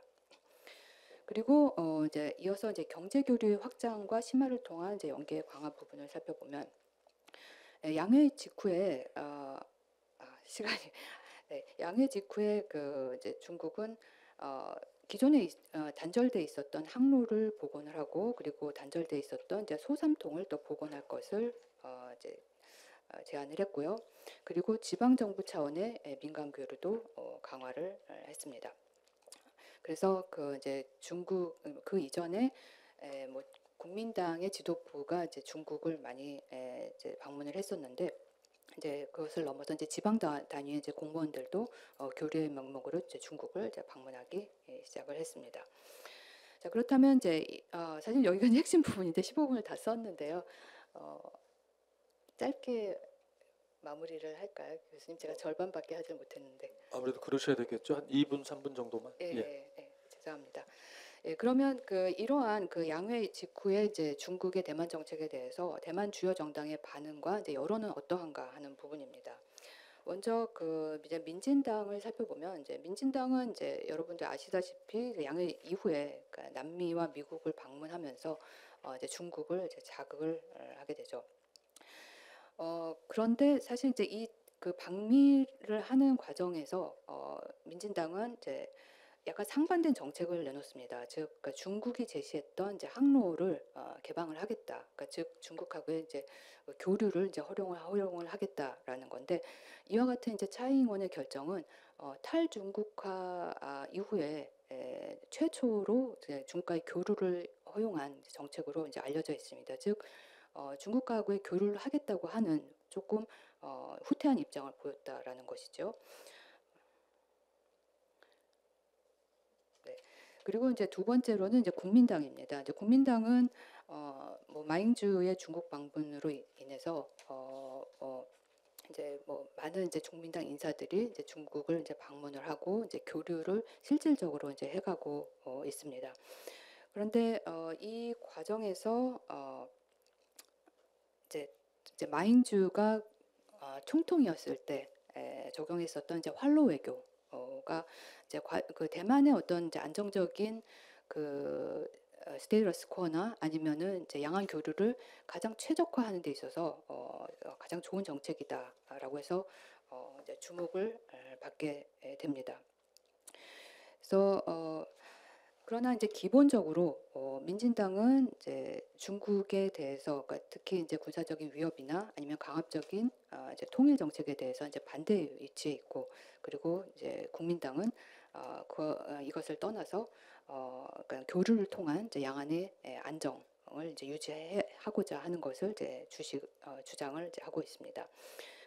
그리고 어, 이제 이어서 이제 경제 교류 확장과 심화를 통한 이제 연계 강화 부분을 살펴보면 예, 양회 직후에 어, 아, 시간이 네, 양회 직후에 그 이제 중국은 어, 기존에 있, 어, 단절돼 있었던 항로를 복원을 하고 그리고 단절돼 있었던 이제 소삼통을 또 복원할 것을 어, 이제 어, 제안을 했고요. 그리고 지방 정부 차원의 예, 민간 교류도 어, 강화를 어, 했습니다. 그래서 그 이제 중국 그 이전에 에, 뭐 국민당의 지도부가 이제 중국을 많이 에, 이제 방문을 했었는데 이제 그것을 넘어서 이제 지방 단- 단위의 이제 공무원들도 어, 교류의 명목으로 이제 중국을 이제 방문하기 예, 시작을 했습니다. 자 그렇다면 이제 이- 어, 사실 여기가 이제 핵심 부분인데 십오 분을 다 썼는데요. 어, 짧게 마무리를 할까요, 교수님? 제가 절반밖에 하지 못했는데. 아무래도 그러셔야 되겠죠. 한 이 분, 삼 분 정도만. 예, 예. 예, 예, 죄송합니다. 예, 그러면 그 이러한 그 양회 직후에 이제 중국의 대만 정책에 대해서 대만 주요 정당의 반응과 이제 여론은 어떠한가 하는 부분입니다. 먼저 그 이제 민진당을 살펴보면 이제 민진당은 이제 여러분들 아시다시피 그 양회 이후에 그러니까 남미와 미국을 방문하면서 어 이제 중국을 이제 자극을 어, 하게 되죠. 어 그런데 사실 이제 이 그 방미를 하는 과정에서 어 민진당은 이제 약간 상반된 정책을 내놓습니다. 즉, 그러니까 중국이 제시했던 이제 항로를 어, 개방을 하겠다. 그러니까 즉 중국하고의 이제 그 교류를 이제 허용을 허용을 하겠다라는 건데 이와 같은 이제 차이잉원의 결정은 어, 탈중국화 아, 이후에 에, 최초로 이제 중국과의 교류를 허용한 이제 정책으로 이제 알려져 있습니다. 즉 어, 중국과의 교류를 하겠다고 하는 조금 어, 후퇴한 입장을 보였다라는 것이죠. 네. 그리고 이제 두 번째로는 이제 국민당입니다. 이제 국민당은 어, 뭐 마잉주의 중국 방문으로 이- 인해서 어, 어, 이제 뭐 많은 이제 국민당 인사들이 이제 중국을 이제 방문을 하고 이제 교류를 실질적으로 이제 해가고 어, 있습니다. 그런데 어, 이 과정에서 어, 이제 이제 마잉주가 어, 총통이었을 때 에, 적용했었던 이제 활로 외교가 이제 과, 그 대만의 어떤 이제 안정적인 그 어, 스테이러스 쿼나 아니면은 이제 양안 교류를 가장 최적화하는 데 있어서 어, 어, 가장 좋은 정책이다라고 해서 어, 이제 주목을 에, 받게 에, 됩니다. 그래서 어, 그러나 이제 기본적으로 어, 민진당은 이제 중국에 대해서 그러니까 특히 이제 군사적인 위협이나 아니면 강압적인 어, 이제 통일 정책에 대해서 이제 반대 위치에 있고 그리고 이제 국민당은 어, 그, 어, 이것을 떠나서 어, 그러니까 교류를 통한 이제 양안의 예, 안정을 이제 유지하고자 하는 것을 이제 주식 어, 주장을 이제 하고 있습니다.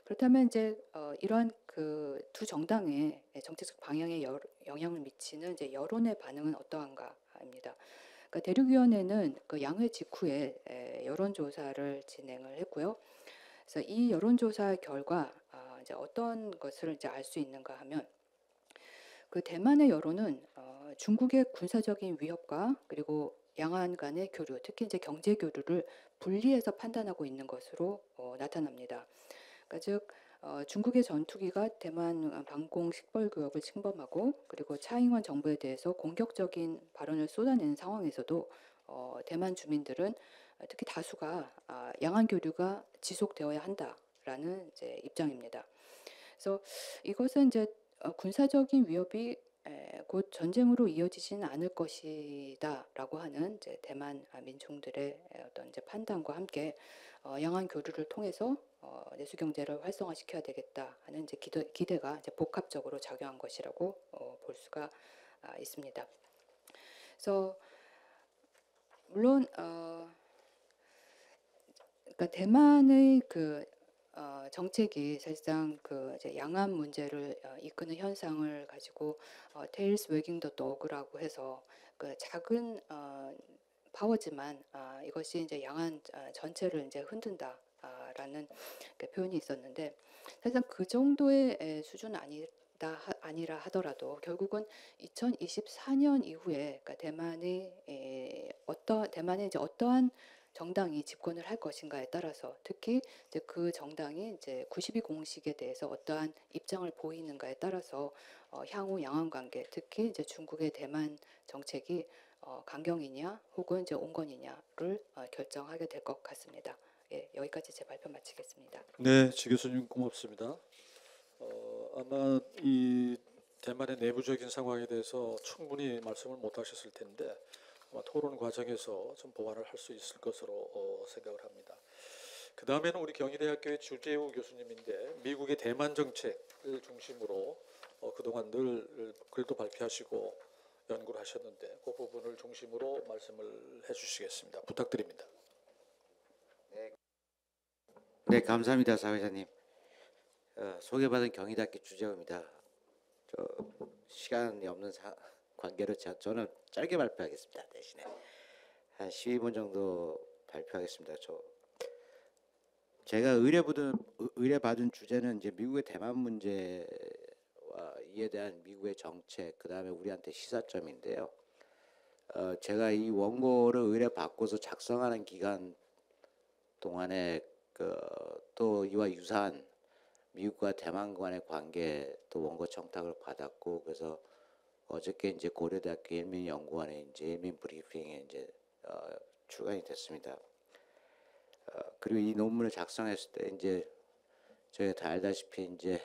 그렇다면 이제 어, 이러한 그 두 정당의 정책적 방향에 여, 영향을 미치는 이제 여론의 반응은 어떠한가입니다. 그러니까 대륙위원회는 그 양회 직후에 에, 여론조사를 진행을 했고요. 그래서 이 여론조사 결과 아, 이제 어떤 것을 이제 알 수 있는가 하면 그 대만의 여론은 어, 중국의 군사적인 위협과 그리고 양안 간의 교류, 특히 이제 경제 교류를 분리해서 판단하고 있는 것으로 어, 나타납니다. 그러니까 즉 어, 중국의 전투기가 대만 방공 식별구역을 침범하고 그리고 차잉원 정부에 대해서 공격적인 발언을 쏟아내는 상황에서도 어, 대만 주민들은 특히 다수가 아, 양안 교류가 지속되어야 한다라는 이제 입장입니다. 그래서 이것은 이제 어, 군사적인 위협이 에, 곧 전쟁으로 이어지지는 않을 것이다라고 하는 이제 대만 아, 민중들의 어떤 이제 판단과 함께 어, 양안 교류를 통해서 어, 내수 경제를 활성화시켜야 되겠다 하는 이제 기대, 기대가 이제 복합적으로 작용한 것이라고 어, 볼 수가 아, 있습니다. 그래서 물론 어, 그러니까 대만의 그 어, 정책이 사실상 그 이제 양안 문제를 어, 이끄는 현상을 가지고 어, 테일스 웨깅 더 도그라고 해서 그 작은 어, 파워지만 아, 이것이 이제 양안 아, 전체를 이제 흔든다라는 그 표현이 있었는데 사실상 그 정도의 에, 수준은 아니다 하, 아니라 하더라도 결국은 이천이십사 년 이후에 그러니까 대만의 에, 어떠 대만의 이제 어떠한 정당이 집권을 할 것인가에 따라서 특히 이제 그 정당이 이제 구십이 공식에 대해서 어떠한 입장을 보이는가에 따라서 어, 향후 양안 관계 특히 이제 중국의 대만 정책이 어, 강경이냐 혹은 이제 온건이냐를 어, 결정하게 될 것 같습니다. 예, 여기까지 제 발표 마치겠습니다. 네, 지 교수님 고맙습니다. 어, 아마 이 대만의 내부적인 상황에 대해서 충분히 말씀을 못 하셨을 텐데 아마 토론 과정에서 좀 보완을 할 수 있을 것으로 어, 생각을 합니다. 그 다음에는 우리 경희대학교의 주재우 교수님인데 미국의 대만 정책을 중심으로 어, 그동안 늘 글도 발표하시고 연구를 하셨는데 그 부분을 중심으로 말씀을 해주시겠습니다. 부탁드립니다. 네, 감사합니다, 사회자님. 어, 소개받은 경희대학교 주재우입니다. 저 시간이 없는 사, 관계로 저, 저는 짧게 발표하겠습니다. 대신에 한 십이 분 정도 발표하겠습니다. 저 제가 의뢰받은 의뢰받은 주제는 이제 미국의 대만 문제와 이에 대한 미국의 정책, 그 다음에 우리한테 시사점인데요. 어, 제가 이 원고를 의뢰받고서 작성하는 기간 동안에 그, 또 이와 유사한 미국과 대만 간의 관계 또 원고 청탁을 받았고 그래서 어저께 이제 고려대학교 일민연구원에 이제 일민 브리핑에 이제 어, 출간이 됐습니다. 어, 그리고 이 논문을 작성했을 때 이제 저희가 다 알다시피 이제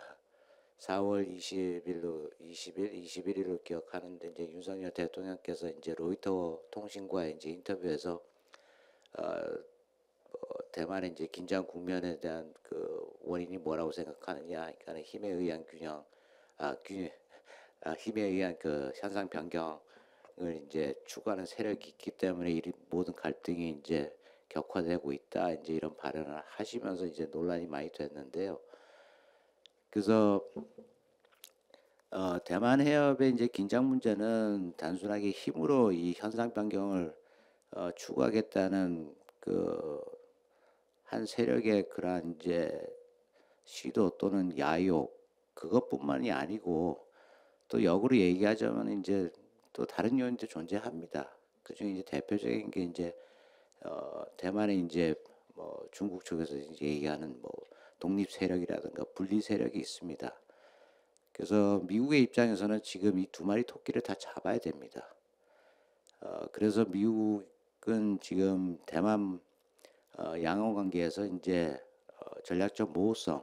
사월 이십일로 이십일, 이십일일로 기억하는데 이제 윤석열 대통령께서 이제 로이터 통신과의 이제 인터뷰에서 어, 어, 대만의 이제 긴장 국면에 대한 그 원인이 뭐라고 생각하느냐, 그러니까 힘에 의한 균형, 아, 균, 아, 힘에 의한 그 현상 변경을 이제 추구하는 세력이 있기 때문에 이 모든 갈등이 이제 격화되고 있다, 이제 이런 발언을 하시면서 이제 논란이 많이 됐는데요. 그래서 어, 대만 해협의 이제 긴장 문제는 단순하게 힘으로 이 현상 변경을 어, 추구하겠다는 그 한 세력의 그러한 이제 시도 또는 야욕 그것뿐만이 아니고 또 역으로 얘기하자면 이제 또 다른 요인도 존재합니다. 그중에 이제 대표적인 게 이제 어, 대만에 이제 뭐 중국 쪽에서 이제 얘기하는 뭐 독립 세력이라든가 분리 세력이 있습니다. 그래서 미국의 입장에서는 지금 이 두 마리 토끼를 다 잡아야 됩니다. 어, 그래서 미국은 지금 대만 어, 양안 관계에서 이제 어, 전략적 모호성을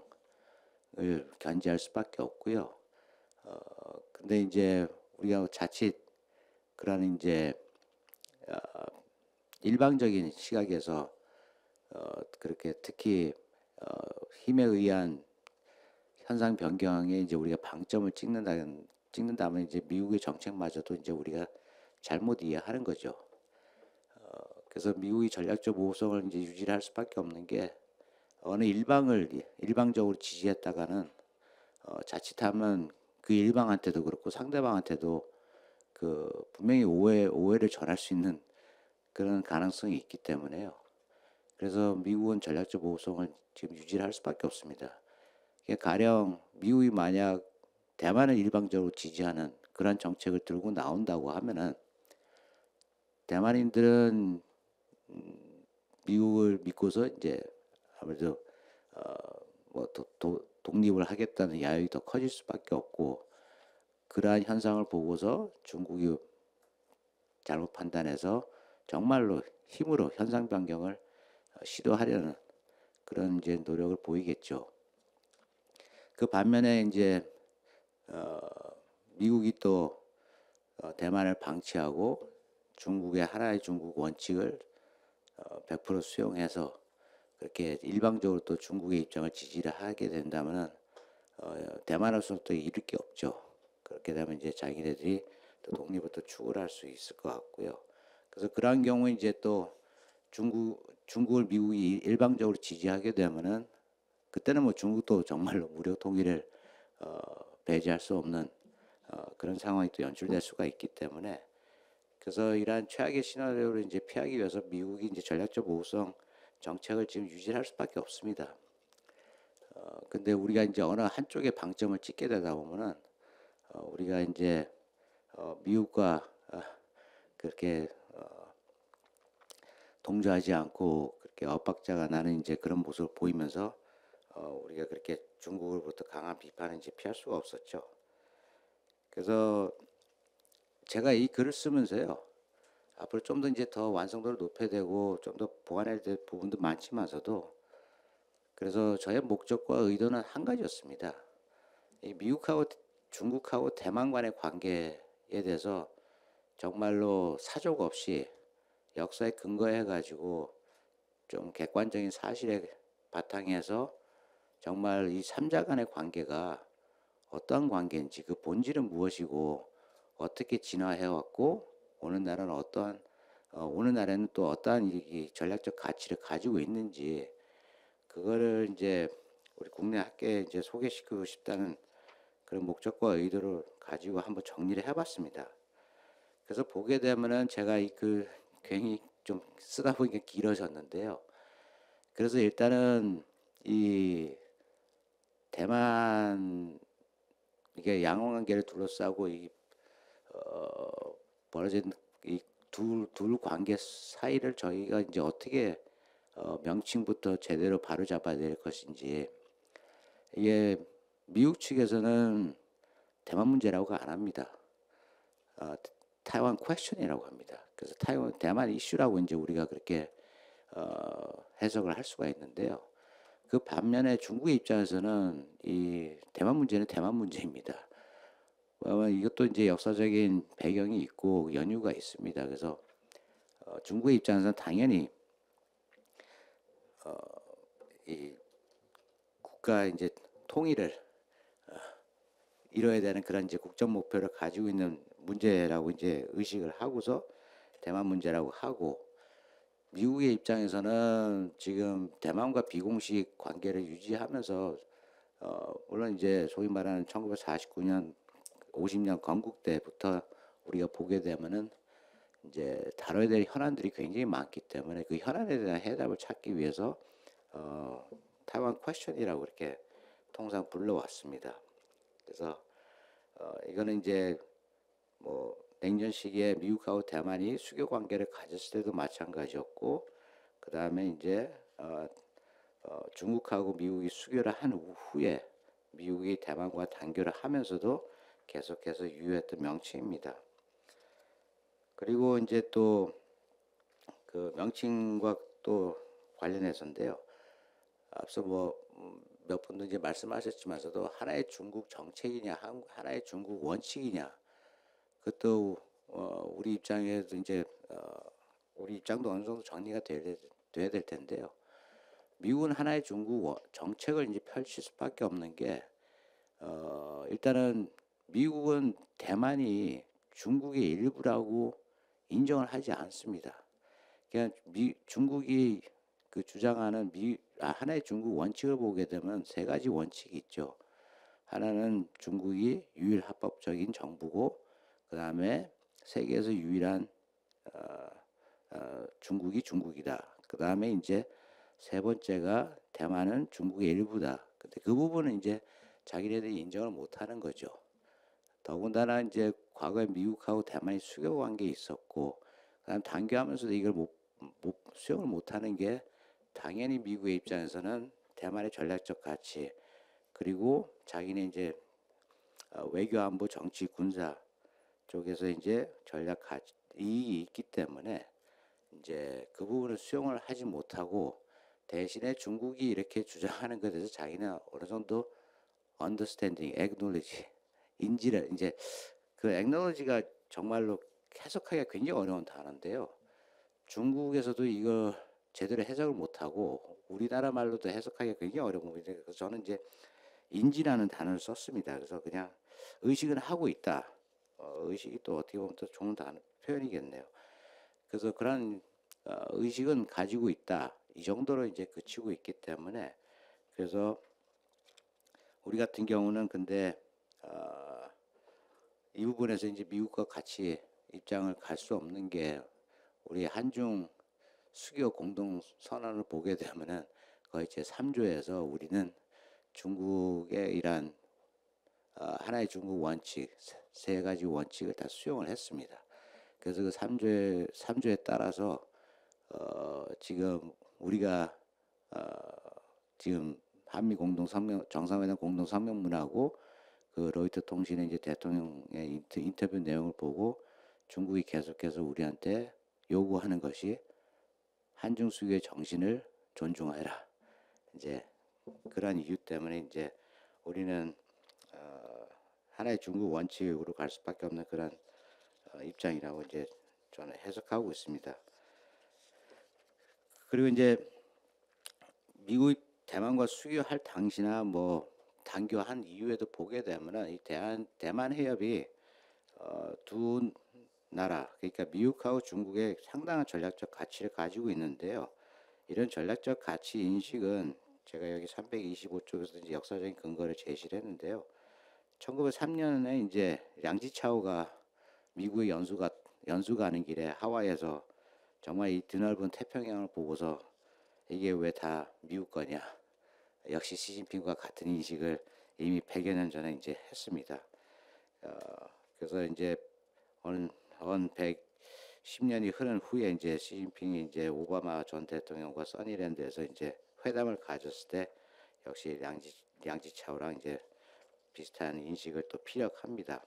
견지할 수밖에 없고요. 어, 근데 이제 우리가 자칫 그런 이제 어, 일방적인 시각에서 어, 그렇게 특히 어, 힘에 의한 현상 변경에 이제 우리가 방점을 찍는다는 찍는다면 이제 미국의 정책마저도 이제 우리가 잘못 이해하는 거죠. 어, 그래서 미국이 전략적 모호성을 이제 유지할 수밖에 없는 게 어느 일방을 일방적으로 지지했다가는 어, 자칫하면 그 일방한테도 그렇고 상대방한테도 그 분명히 오해 오해를 전할 수 있는 그런 가능성이 있기 때문에요. 그래서 미국은 전략적 보호성을 지금 유지를 할 수밖에 없습니다. 이게 가령 미국이 만약 대만을 일방적으로 지지하는 그런 정책을 들고 나온다고 하면은 대만인들은 음, 미국을 믿고서 이제 아무래도 어뭐 독립을 하겠다는 야유가 더 커질 수밖에 없고, 그러한 현상을 보고서 중국이 잘못 판단해서 정말로 힘으로 현상 변경을 시도하려는 그런 이제 노력을 보이겠죠. 그 반면에 이제 어, 미국이 또 어, 대만을 방치하고 중국의 하나의 중국 원칙을 어, 백 퍼센트 수용해서 그렇게 일방적으로 또 중국의 입장을 지지를 하게 된다면은 어, 대만으로서는 또 잃을 게 없죠. 그렇게 되면 이제 자기네들이 또 독립을 또 추구를 할 수 있을 것 같고요. 그래서 그러한 경우에 이제 또 중국 중국을 미국이 일방적으로 지지하게 되면은 그때는 뭐 중국도 정말로 무력 통일을 어, 배제할 수 없는 어, 그런 상황이 또 연출될 수가 있기 때문에, 그래서 이러한 최악의 시나리오를 이제 피하기 위해서 미국이 이제 전략적 보호성 정책을 지금 유지할 수밖에 없습니다. 어, 근데 우리가 이제 어느 한쪽에 방점을 찍게 되다 보면은 어, 우리가 이제 어, 미국과 어, 그렇게 어, 동조하지 않고 그렇게 엇박자가 나는 이제 그런 모습을 보이면서 어, 우리가 그렇게 중국으로부터 강한 비판을 이제 피할 수가 없었죠. 그래서 제가 이 글을 쓰면서요, 앞으로 좀 더 이제 더 완성도를 높여야 되고 좀 더 보완해야 될 부분도 많지만서도, 그래서 저의 목적과 의도는 한 가지였습니다. 이 미국하고 중국하고 대만 간의 관계에 대해서 정말로 사족 없이 역사에 근거해 가지고 좀 객관적인 사실에 바탕에서 정말 이 삼자 간의 관계가 어떠한 관계인지, 그 본질은 무엇이고 어떻게 진화해 왔고 오늘날은 어떠한 어, 오늘날에는 또 어떠한 이 전략적 가치를 가지고 있는지, 그거를 이제 우리 국내 학계에 이제 소개시키고 싶다는 그런 목적과 의도를 가지고 한번 정리를 해봤습니다. 그래서 보게 되면은 제가 이 글 괜히 좀 쓰다 보니까 길어졌는데요. 그래서 일단은 이 대만 이게 양원 관계를 둘러싸고 이 어, 벌어진 이 둘 둘 관계 사이를 저희가 이제 어떻게 어, 명칭부터 제대로 바로잡아야 될 것인지, 이게 미국 측에서는 대만 문제라고 안 합니다. 어, 타이완 퀘스천이라고 합니다. 그래서 타이완 대만 이슈라고 이제 우리가 그렇게 어, 해석을 할 수가 있는데요. 그 반면에 중국의 입장에서는 이 대만 문제는 대만 문제입니다. 왜냐하면 이것도 이제 역사적인 배경이 있고 연유가 있습니다. 그래서 어, 중국의 입장에서는 당연히 어, 이 국가 이제 통일을 어, 이뤄야 되는 그런 이제 국정 목표를 가지고 있는 문제라고 이제 의식을 하고서 대만 문제라고 하고, 미국의 입장에서는 지금 대만과 비공식 관계를 유지하면서 어, 물론 이제 소위 말하는 천구백사십구 년 오십 년 건국 때부터 우리가 보게 되면은 이제 다뤄야 될 현안들이 굉장히 많기 때문에 그 현안에 대한 해답을 찾기 위해서 어, 타이완 퀘스천이라고 이렇게 통상 불러왔습니다. 그래서 어, 이거는 이제 뭐 냉전 시기에 미국하고 대만이 수교 관계를 가졌을 때도 마찬가지였고, 그 다음에 이제 어, 어, 중국하고 미국이 수교를 한 후에 미국이 대만과 단교를 하면서도 계속해서 유효했던 명칭입니다. 그리고 이제 또 그 명칭과 또 관련해서인데요. 앞서 뭐 몇 분도 이제 말씀하셨지만서도 하나의 중국 정책이냐, 하나의 중국 원칙이냐, 그것도 어, 우리 입장에서 이제 어, 우리 입장도 어느 정도 정리가 돼야, 돼야 될 텐데요. 미국은 하나의 중국 정책을 이제 펼칠 수밖에 없는 게 어, 일단은 미국은 대만이 중국의 일부라고 인정을 하지 않습니다. 그냥 미, 중국이 그 주장하는 미, 아, 하나의 중국 원칙을 보게 되면 세 가지 원칙이 있죠. 하나는 중국이 유일 합법적인 정부고, 그 다음에 세계에서 유일한 어, 어, 중국이 중국이다. 그 다음에 이제 세 번째가 대만은 중국의 일부다. 근데 그 부분은 이제 자기네들이 인정을 못하는 거죠. 더군다나 이제 과거에 미국하고 대만이 수교 관계에 있었고, 그다음 단교하면서도 이걸 못, 못 수용을 못하는 게 당연히 미국의 입장에서는 대만의 전략적 가치, 그리고 자기네 이제 어, 외교 안보 정치 군사 쪽에서 이제 전략 가치 이익이 있기 때문에 이제 그 부분을 수용을 하지 못하고, 대신에 중국이 이렇게 주장하는 것에 대해서 자기는 어느 정도 understanding, acknowledge, 인지를 이제 그 acknowledge가 정말로 해석하기가 굉장히 어려운 단어인데요. 중국에서도 이거 제대로 해석을 못하고 우리나라 말로도 해석하기가 굉장히 어려운 부분인데, 그래서 저는 이제 인지라는 단어를 썼습니다. 그래서 그냥 의식은 하고 있다. 어, 의식이 또 어떻게 보면 또 좋은 단어 표현이겠네요. 그래서 그런 어, 의식은 가지고 있다. 이 정도로 이제 그치고 있기 때문에, 그래서 우리 같은 경우는 근데 어, 이 부분에서 이제 미국과 같이 입장을 갈 수 없는 게, 우리 한중 수교 공동 선언을 보게 되면은 거의 제삼 조에서 우리는 중국의 이러한 어, 하나의 중국 원칙, 세, 세 가지 원칙을 다 수용을 했습니다. 그래서 그 삼 조에 삼 조에 따라서 어, 지금 우리가 어, 지금 한미 공동 성명 정상회담 공동 성명문하고 그 로이터 통신의 이제 대통령의 인터, 인터뷰 내용을 보고 중국이 계속해서 우리한테 요구하는 것이 한중 수교의 정신을 존중하라. 이제 그러한 이유 때문에 이제 우리는 어, 하나의 중국 원칙으로 갈 수밖에 없는 그런 어, 입장이라고 이제 저는 해석하고 있습니다. 그리고 이제 미국이 대만과 수교할 당시나 뭐 단교한 이후에도 보게 되면은 이 대한 대만 해협이 어, 두 나라, 그러니까 미국하고 중국의 상당한 전략적 가치를 가지고 있는데요. 이런 전략적 가치 인식은 제가 여기 삼백이십오 쪽에서 이제 역사적인 근거를 제시를 했는데요. 천구백삼 년에 이제 량지차오가 미국의 연수가 연수 가는 길에 하와이에서 정말 이 드넓은 태평양을 보고서 이게 왜 다 미국 거냐, 역시 시진핑과 같은 인식을 이미 백여 년 전에 이제 했습니다. 어, 그래서 이제 한, 한 백십 년이 흐른 후에 이제 시진핑이 이제 오바마 전 대통령과 써니랜드에서 이제 회담을 가졌을 때 역시 량지 량지차오랑 이제 비슷한 인식을 또 피력합니다.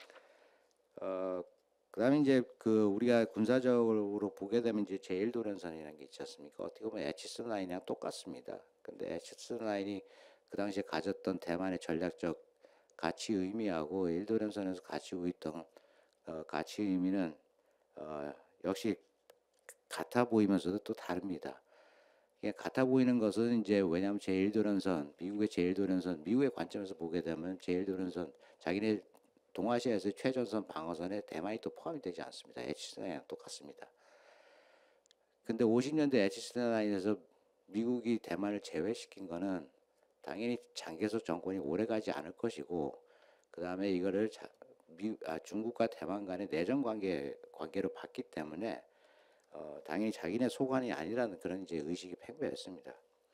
어, 그다음에 이제 그 우리가 군사적으로 보게 되면 이제 제일 도련선이라는 게 있지 않습니까? 어떻게 보면 에치슨 라인이랑 똑같습니다. 근데 에치슨 라인이 그 당시에 가졌던 대만의 전략적 가치 의미하고 일도련선에서 가지고 있던 어, 가치 의미는 어, 역시 같아 보이면서도 또 다릅니다. 이게 같아 보이는 것은 이제 왜냐하면 제일 도련선, 미국의 제일 도련선, 미국의 관점에서 보게 되면 제일 도련선, 자기네 동아시아에서 최전선 방어선에 대만이 또 포함이 되지 않습니다. 에치슨라인이랑 똑같습니다. 근데 오십 년대 에치슨라인에서 미국이 대만을 제외시킨 거는 당연히 장개석 정권이 오래가지 않을 것이고, 그 다음에 이거를 자, 미, 아, 중국과 대만 간의 내정 관계 관계로 봤기 때문에 어, 당연히 자기네 소관이 아니라는 그런 이제 의식이 팽배했습니다.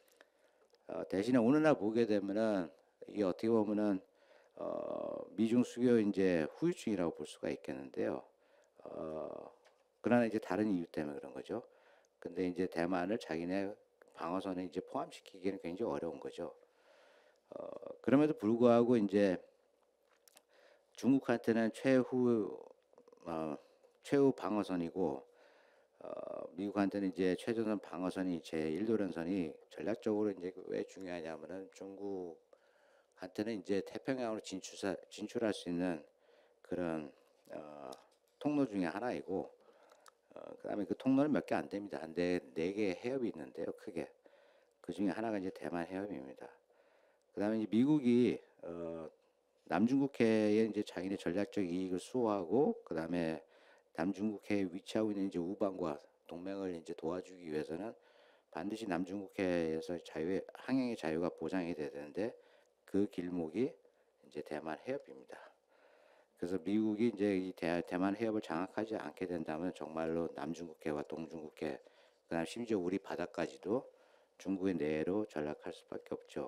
어, 대신에 오늘날 보게 되면은 이게 어떻게 보면은 어, 미중 수교 이제 후유증이라고 볼 수가 있겠는데요. 어, 그러나 이제 다른 이유 때문에 그런 거죠. 근데 이제 대만을 자기네 방어선에 이제 포함시키기는 굉장히 어려운 거죠. 어, 그럼에도 불구하고 이제 중국한테는 최후 어, 최후 방어선이고, 어, 미국한테는 이제 최전선 방어선이 제일 도련선이 전략적으로 이제 왜 중요하냐면은 중국한테는 이제 태평양으로 진출 진출할 수 있는 그런 어, 통로 중에 하나이고, 어, 그다음에 그 통로는 몇 개 안 됩니다. 한 네 네 개의 해협이 있는데요, 크게. 그 중에 하나가 이제 대만 해협입니다. 그다음에 이제 미국이 어, 남중국해에 이제 자기네 전략적 이익을 수호하고, 그다음에 남중국해에 위치하고 있는 이제 우방과 동맹을 이제 도와주기 위해서는 반드시 남중국해에서 자유의 항행의 자유가 보장이 돼야 되는데 그 길목이 이제 대만 해협입니다. 그래서 미국이 이제 이 대, 대만 해협을 장악하지 않게 된다면 정말로 남중국해와 동중국해, 그다음 심지어 우리 바다까지도 중국의 내로 전락할 수밖에 없죠.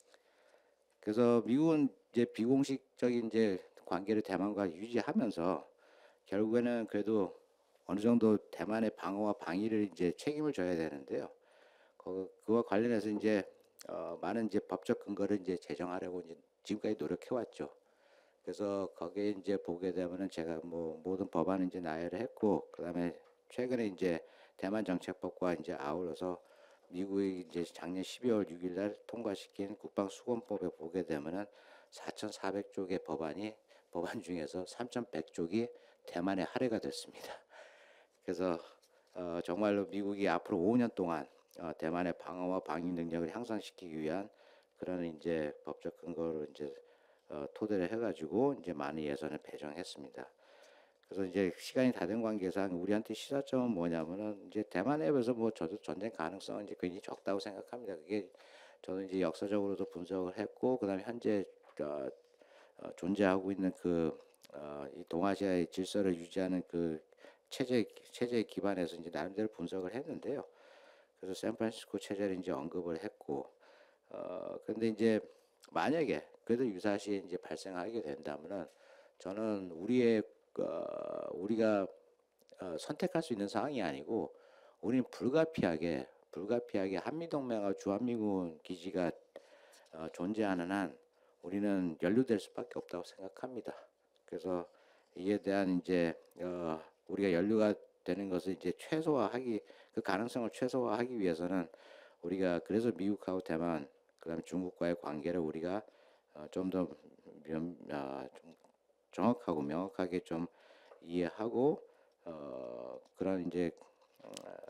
그래서 미국은 이제 비공식적인 이제 관계를 대만과 유지하면서 결국에는 그래도 어느 정도 대만의 방어와 방위를 이제 책임을 져야 되는데요. 그, 그와 관련해서 이제 어, 많은 이제 법적 근거를 이제 제정하려고 이제 지금까지 노력해 왔죠. 그래서 거기에 이제 보게 되면은 제가 뭐 모든 법안을 이제 나열을 했고, 그다음에 최근에 이제 대만 정책법과 이제 아울러서 미국이 이제 작년 십이월 육일 날 통과시킨 국방수권법에 보게 되면은 사천사백 쪽의 법안이 법안 중에서 삼천백 쪽이 대만에 할애가 됐습니다. 그래서 어, 정말로 미국이 앞으로 오 년 동안 어, 대만의 방어와 방위 능력을 향상시키기 위한 그런 이제 법적 근거로 이제 어, 토대를 해가지고 이제 많은 예산을 배정했습니다. 그래서 이제 시간이 다 된 관계상 우리한테 시사점은 뭐냐면은 이제 대만 해협에서 뭐 저도 전쟁 가능성은 이제 굉장히 적다고 생각합니다. 그게 저는 이제 역사적으로도 분석을 했고, 그다음에 현재 어, 어, 존재하고 있는 그 어, 이 동아시아의 질서를 유지하는 그 체제 체제에 기반해서 이제 나름대로 분석을 했는데요. 그래서 샌프란시스코 체제를 이제 언급을 했고, 어 근데 이제 만약에 그래도 유사시 이제 발생하게 된다면은 저는 우리의 어, 우리가 어, 선택할 수 있는 상황이 아니고 우리는 불가피하게 불가피하게 한미동맹과 주한미군 기지가 어, 존재하는 한 우리는 연루될 수밖에 없다고 생각합니다. 그래서 이에 대한 이제 어, 우리가 연루가 되는 것을 이제 최소화하기 그 가능성을 최소화하기 위해서는 우리가 그래서 미국하고 대만 그다음에 중국과의 관계를 우리가 어, 좀더 아, 좀 정확하고 명확하게 좀 이해하고 어, 그런 이제 어,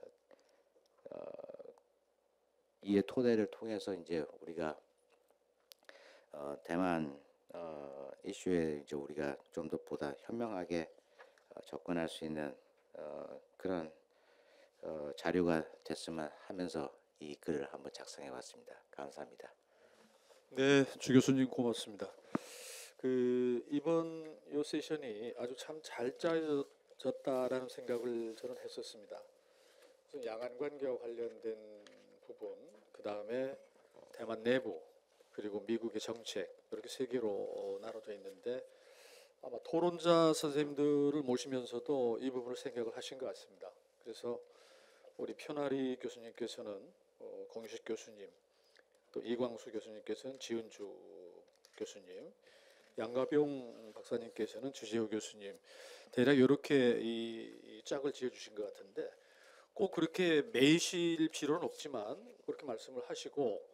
어, 이해 토대를 통해서 이제 우리가 어, 대만 어, 이슈에 이제 우리가 좀 더 보다 현명하게 어, 접근할 수 있는 어, 그런 어, 자료가 됐으면 하면서 이 글을 한번 작성해 봤습니다. 감사합니다. 네, 주 교수님 고맙습니다. 그 이번 요 세션이 아주 참 잘 짜여졌다라는 생각을 저는 했었습니다. 그래서 양안 관계와 관련된 부분, 그 다음에 대만 내부, 그리고 미국의 정책 이렇게 세 개로 나눠져 있는데 아마 토론자 선생님들을 모시면서도 이 부분을 생각을 하신 것 같습니다. 그래서 우리 표나리 교수님께서는 어, 공식 교수님, 또 이광수 교수님께서는 지은주 교수님, 양가병 박사님께서는 주재호 교수님, 대략 이렇게 이, 이 짝을 지어주신 것 같은데 꼭 그렇게 매이실 필요는 없지만 그렇게 말씀을 하시고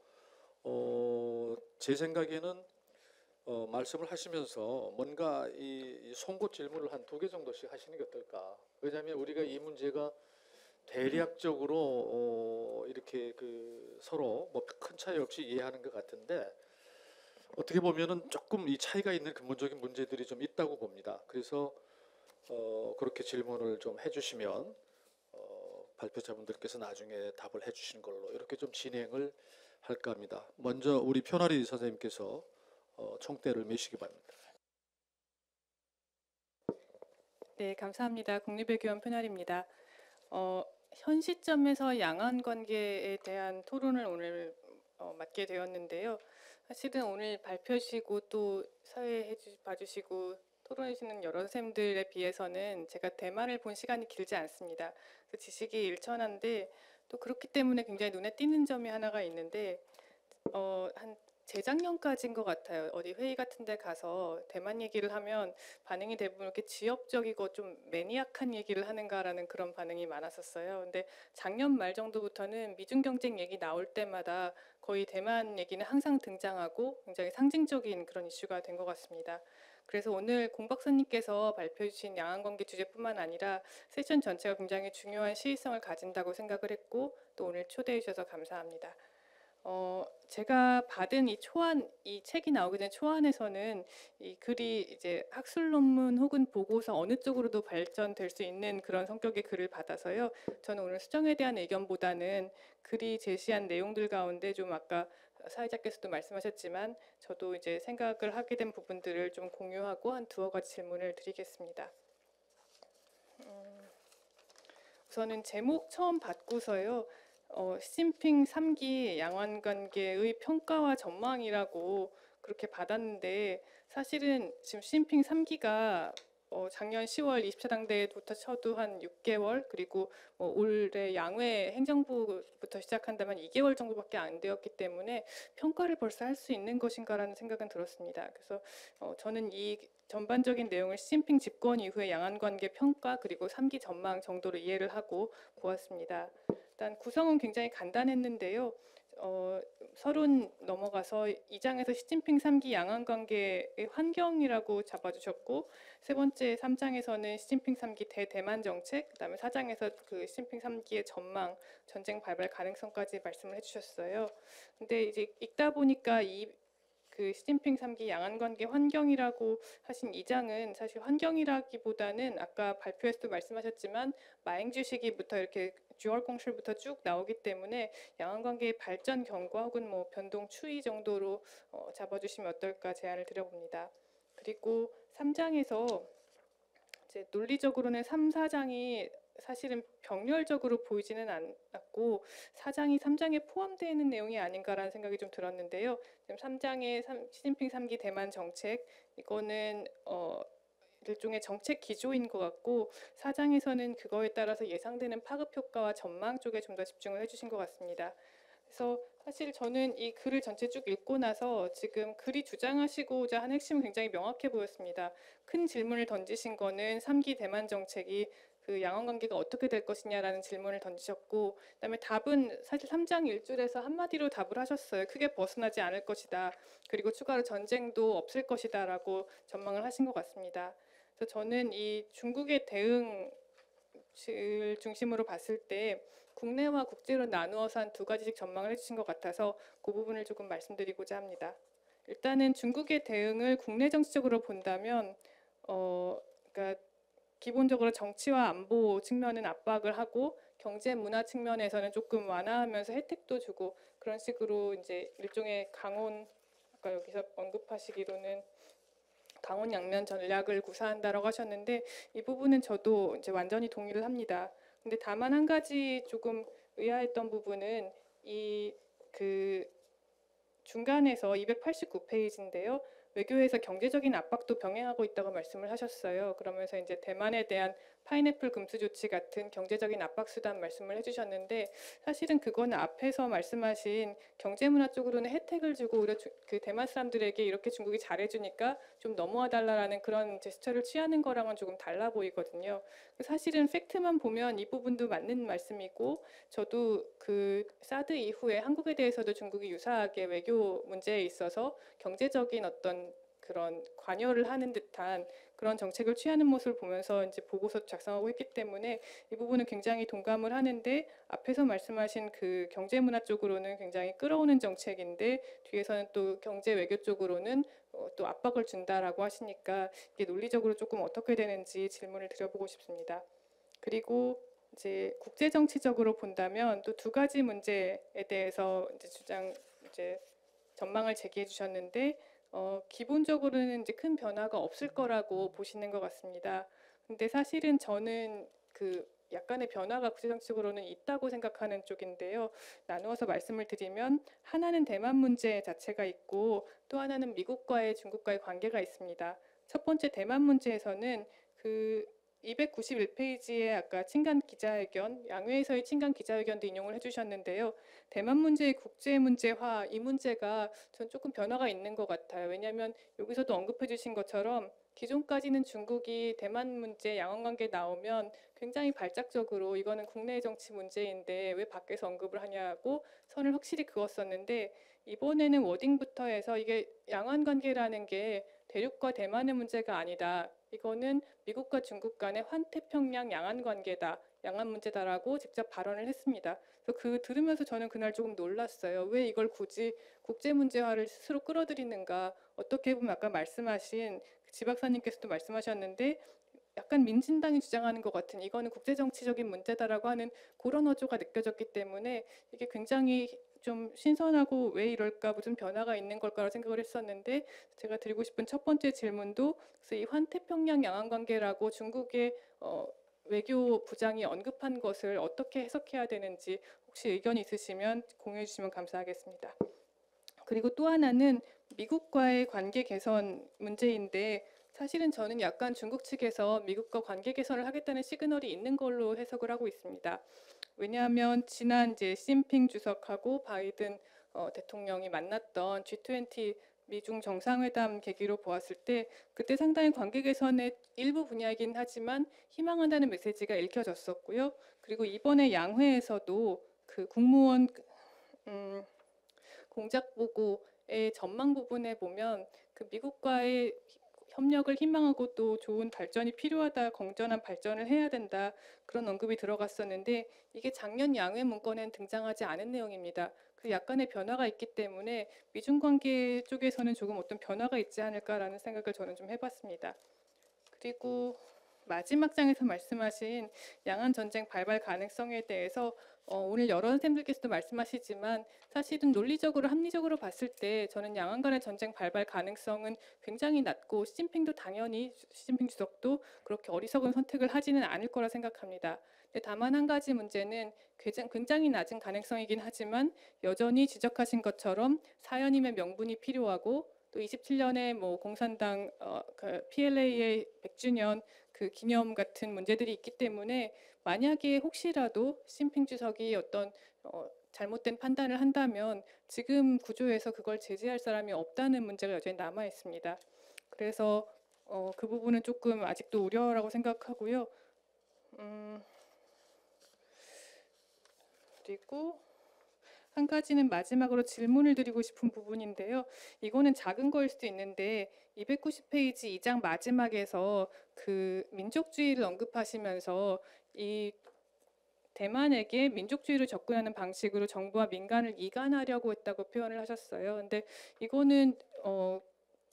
어, 제 생각에는 어, 말씀을 하시면서 뭔가 이, 이 송곳 질문을 한 두 개 정도씩 하시는 게 어떨까? 왜냐하면 우리가 이 문제가 대략적으로 어, 이렇게 그 서로 뭐 큰 차이 없이 이해하는 것 같은데 어떻게 보면은 조금 이 차이가 있는 근본적인 문제들이 좀 있다고 봅니다. 그래서 어, 그렇게 질문을 좀 해주시면 어, 발표자분들께서 나중에 답을 해주시는 걸로 이렇게 좀 진행을 할까 합니다. 먼저 우리 표나리 선생님께서 어, 총대를 메시기 바랍니다. 네, 감사합니다. 국립외교원 표나리입니다. 어, 현 시점에서 양안 관계에 대한 토론을 오늘 어, 맡게 되었는데요. 사실은 오늘 발표하시고 또 사회해 주, 봐주시고 토론해 주시는 여러 선생님들에 비해서는 제가 대만을 본 시간이 길지 않습니다. 그래서 지식이 일천한데 또 그렇기 때문에 굉장히 눈에 띄는 점이 하나가 있는데 어, 한 재작년까지인 것 같아요. 어디 회의 같은 데 가서 대만 얘기를 하면 반응이 대부분 이렇게 지역적이고 좀 매니악한 얘기를 하는가라는 그런 반응이 많았었어요. 근데 작년 말 정도부터는 미중 경쟁 얘기 나올 때마다 거의 대만 얘기는 항상 등장하고 굉장히 상징적인 그런 이슈가 된 것 같습니다. 그래서 오늘 공 박사님께서 발표해 주신 양안관계 주제뿐만 아니라 세션 전체가 굉장히 중요한 시의성을 가진다고 생각을 했고 또 오늘 초대해 주셔서 감사합니다. 어, 제가 받은 이 초안, 이 책이 나오기 전 초안에서는 이 글이 이제 학술 논문 혹은 보고서 어느 쪽으로도 발전될 수 있는 그런 성격의 글을 받아서요. 저는 오늘 수정에 대한 의견보다는 글이 제시한 내용들 가운데 좀 아까 사회자께서도 말씀하셨지만 저도 이제 생각을 하게 된 부분들을 좀 공유하고 한 두어 가지 질문을 드리겠습니다. 음, 우선은 제목 처음 받고서요. 어, 시진핑 삼 기 양안 관계의 평가와 전망이라고 그렇게 받았는데 사실은 지금 시진핑 삼 기가 어, 작년 시월 이십 차 당대회부터 쳐도 한 육 개월 그리고 뭐 올해 양회 행정부부터 시작한다면 이 개월 정도밖에 안 되었기 때문에 평가를 벌써 할 수 있는 것인가라는 생각은 들었습니다. 그래서 어, 저는 이 전반적인 내용을 시진핑 집권 이후의 양안 관계 평가 그리고 삼 기 전망 정도로 이해를 하고 보았습니다. 일단 구성은 굉장히 간단했는데요. 어, 서론 넘어가서 이 장에서 시진핑 삼 기 양안 관계의 환경이라고 잡아주셨고 세 번째 삼 장에서는 시진핑 삼 기 대대만 정책, 그다음에 사 장에서 그 시진핑 삼 기의 전망, 전쟁 발발 가능성까지 말씀을 해주셨어요. 근데 이제 읽다 보니까 이 그 시진핑 삼 기 양안 관계 환경이라고 하신 이 장은 사실 환경이라기보다는 아까 발표에서도 말씀하셨지만 마행주 시기부터 이렇게 주월 공실부터 쭉 나오기 때문에 양안 관계의 발전 경과 혹은 뭐 변동 추이 정도로 어, 잡아주시면 어떨까 제안을 드려봅니다. 그리고 삼 장에서 이제 논리적으로는 삼, 사 장이 사실은 병렬적으로 보이지는 않았고 사 장이 삼 장에 포함되어 있는 내용이 아닌가라는 생각이 좀 들었는데요. 지금 삼 장의 시진핑 삼 기 대만 정책 이거는 어, 일종의 정책 기조인 것 같고 사 장에서는 그거에 따라서 예상되는 파급 효과와 전망 쪽에 좀 더 집중을 해주신 것 같습니다. 그래서 사실 저는 이 글을 전체 쭉 읽고 나서 지금 글이 주장하시고자 한 핵심은 굉장히 명확해 보였습니다. 큰 질문을 던지신 거는 삼 기 대만 정책이 그 양안 관계가 어떻게 될 것이냐라는 질문을 던지셨고 그다음에 답은 사실 삼 장 일 줄에서 한마디로 답을 하셨어요. 크게 벗어나지 않을 것이다. 그리고 추가로 전쟁도 없을 것이다 라고 전망을 하신 것 같습니다. 그래서 저는 이 중국의 대응을 중심으로 봤을 때 국내와 국제로 나누어서 한 두 가지씩 전망을 해주신 것 같아서 그 부분을 조금 말씀드리고자 합니다. 일단은 중국의 대응을 국내 정치적으로 본다면 어, 그러니까 기본적으로 정치와 안보 측면은 압박을 하고 경제 문화 측면에서는 조금 완화하면서 혜택도 주고 그런 식으로 이제 일종의 강원 아까 여기서 언급하시기로는 강원 양면 전략을 구사한다라고 하셨는데 이 부분은 저도 이제 완전히 동의를 합니다. 근데 다만 한 가지 조금 의아했던 부분은 이 그 중간에서 이백팔십구 페이지인데요. 외교에서 경제적인 압박도 병행하고 있다고 말씀을 하셨어요. 그러면서 이제 대만에 대한 파인애플 금수 조치 같은 경제적인 압박 수단 말씀을 해주셨는데 사실은 그거는 앞에서 말씀하신 경제문화 쪽으로는 혜택을 주고 오히려 그 대만 사람들에게 이렇게 중국이 잘해주니까 좀 넘어와 달라라는 그런 제스처를 취하는 거랑은 조금 달라 보이거든요. 사실은 팩트만 보면 이 부분도 맞는 말씀이고 저도 그 사드 이후에 한국에 대해서도 중국이 유사하게 외교 문제에 있어서 경제적인 어떤 그런 관여를 하는 듯한 그런 정책을 취하는 모습을 보면서 이제 보고서 작성하고 했기 때문에 이 부분은 굉장히 동감을 하는데 앞에서 말씀하신 그 경제 문화 쪽으로는 굉장히 끌어오는 정책인데 뒤에서는 또 경제 외교 쪽으로는 어, 또 압박을 준다라고 하시니까 이게 논리적으로 조금 어떻게 되는지 질문을 드려보고 싶습니다. 그리고 이제 국제 정치적으로 본다면 또 두 가지 문제에 대해서 이제 주장 이제 전망을 제기해 주셨는데 어, 기본적으로는 이제 큰 변화가 없을 거라고 보시는 것 같습니다. 근데 사실은 저는 그 약간의 변화가 국제정치적으로는 있다고 생각하는 쪽인데요. 나누어서 말씀을 드리면 하나는 대만 문제 자체가 있고 또 하나는 미국과의 중국과의 관계가 있습니다. 첫 번째 대만 문제에서는 그 이백구십일 페이지에 아까 친간 기자회견, 양회에서의 친간 기자회견도 인용을 해주셨는데요. 대만 문제의 국제 문제화 이 문제가 전 조금 변화가 있는 것 같아요. 왜냐하면 여기서도 언급해 주신 것처럼 기존까지는 중국이 대만 문제 양안관계 나오면 굉장히 발작적으로 이거는 국내 정치 문제인데 왜 밖에서 언급을 하냐고 선을 확실히 그었었는데 이번에는 워딩부터 해서 이게 양안관계라는 게 대륙과 대만의 문제가 아니다. 이거는 미국과 중국 간의 환태평양 양안 관계다. 양안 문제다라고 직접 발언을 했습니다. 그래서 그 들으면서 저는 그날 조금 놀랐어요. 왜 이걸 굳이 국제 문제화를 스스로 끌어들이는가? 어떻게 보면 아까 말씀하신 지 박사님께서도 말씀하셨는데 약간 민진당이 주장하는 것 같은 이거는 국제 정치적인 문제다라고 하는 그런 어조가 느껴졌기 때문에 이게 굉장히 좀 신선하고 왜 이럴까 무슨 변화가 있는 걸까라고 생각을 했었는데 제가 드리고 싶은 첫 번째 질문도 그래서 이 환태평양 양안 관계라고 중국의 어, 외교부장이 언급한 것을 어떻게 해석해야 되는지 혹시 의견이 있으시면 공유해 주시면 감사하겠습니다. 그리고 또 하나는 미국과의 관계 개선 문제인데 사실은 저는 약간 중국 측에서 미국과 관계 개선을 하겠다는 시그널이 있는 걸로 해석을 하고 있습니다. 왜냐하면 지난 이제 시진핑 주석하고 바이든 어, 대통령이 만났던 지 이십 미중 정상회담 계기로 보았을 때 그때 상당히 관계 개선의 일부 분야이긴 하지만 희망한다는 메시지가 읽혀졌었고요. 그리고 이번에 양회에서도 그 국무원 음, 공작 보고의 전망 부분에 보면 그 미국과의 협력을 희망하고 또 좋은 발전이 필요하다, 건전한 발전을 해야 된다 그런 언급이 들어갔었는데 이게 작년 양회 문건에는 등장하지 않은 내용입니다. 그 약간의 변화가 있기 때문에 미중 관계 쪽에서는 조금 어떤 변화가 있지 않을까라는 생각을 저는 좀 해봤습니다. 그리고 마지막 장에서 말씀하신 양안 전쟁 발발 가능성에 대해서 어, 오늘 여러 선생님들께서도 말씀하시지만 사실은 논리적으로 합리적으로 봤을 때 저는 양안 간의 전쟁 발발 가능성은 굉장히 낮고 시진핑도 당연히 시진핑 주석도 그렇게 어리석은 선택을 하지는 않을 거라 생각합니다. 근데 다만 한 가지 문제는 굉장히 낮은 가능성이긴 하지만 여전히 지적하신 것처럼 사연임의 명분이 필요하고 또 이십칠 년에 뭐 공산당 어, 그 피엘에이의 백 주년 그 기념 같은 문제들이 있기 때문에 만약에 혹시라도 시진핑 주석이 어떤 어, 잘못된 판단을 한다면 지금 구조에서 그걸 제지할 사람이 없다는 문제가 여전히 남아 있습니다. 그래서 어, 그 부분은 조금 아직도 우려라고 생각하고요. 음, 그리고 한 가지는 마지막으로 질문을 드리고 싶은 부분인데요. 이거는 작은 거일 수도 있는데 이백구십 페이지 이 장 마지막에서 그 민족주의를 언급하시면서 이 대만에게 민족주의를 접근하는 방식으로 정부와 민간을 이간하려고 했다고 표현을 하셨어요. 근데 이거는 어,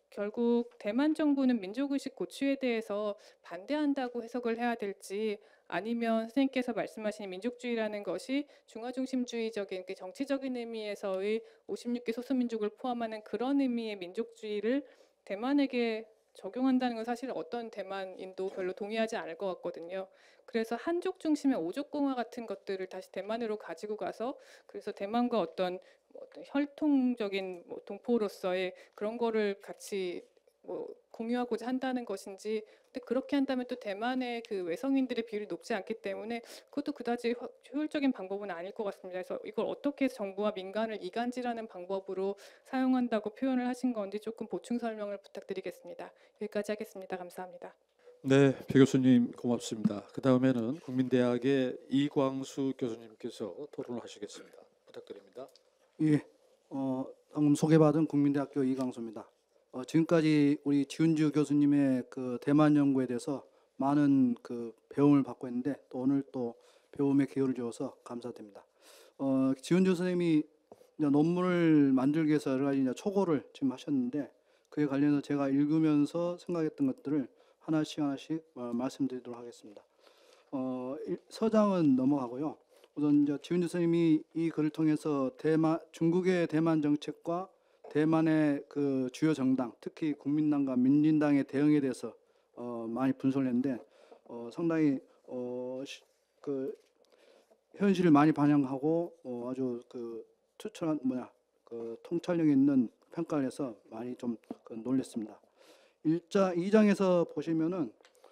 결국 대만 정부는 민족의식 고취에 대해서 반대한다고 해석을 해야 될지 아니면 선생님께서 말씀하신 민족주의라는 것이 중화중심주의적인 그 정치적인 의미에서의 오십육 개 소수민족을 포함하는 그런 의미의 민족주의를 대만에게 적용한다는 건 사실 어떤 대만인도 별로 동의하지 않을 것 같거든요. 그래서 한족 중심의 오족공화 같은 것들을 다시 대만으로 가지고 가서 그래서 대만과 어떤 뭐 어떤 혈통적인 뭐 동포로서의 그런 거를 같이 뭐 공유하고자 한다는 것인지 근데 그렇게 한다면 또 대만의 그 외성인들의 비율이 높지 않기 때문에 그것도 그다지 효율적인 방법은 아닐 것 같습니다. 그래서 이걸 어떻게 정부와 민간을 이간질하는 방법으로 사용한다고 표현을 하신 건지 조금 보충 설명을 부탁드리겠습니다. 여기까지 하겠습니다. 감사합니다. 네, 배 교수님 고맙습니다. 그 다음에는 국민대학의 이광수 교수님께서 토론을 하시겠습니다. 부탁드립니다. 예, 어, 방금 소개받은 국민대학교 이광수입니다. 어, 지금까지 우리 지은주 교수님의 그 대만 연구에 대해서 많은 그 배움을 받고 있는데 또 오늘 또 배움의 기회를 주어서 감사드립니다. 어, 지은주 선생님이 이제 논문을 만들기 위해서 여러 가지 이제 초고를 지금 하셨는데 그에 관련해서 제가 읽으면서 생각했던 것들을 하나씩 하나씩 어, 말씀드리도록 하겠습니다. 어, 일, 서장은 넘어가고요. 우선 이제 지은주 선생님이 이 글을 통해서 대만 중국의 대만 정책과 대만의 그 주요 정당, 특히 국민당과 민진당의 대응에 대해서 어, 많이 분석을 했는데 어, 상당히 어, 시, 그 현실을 많이 반영하고 어, 아주 그 투철한 뭐야 그 통찰력 있는 평가를 해서 많이 좀 그 놀랐습니다. 일자 이 장에서 보시면은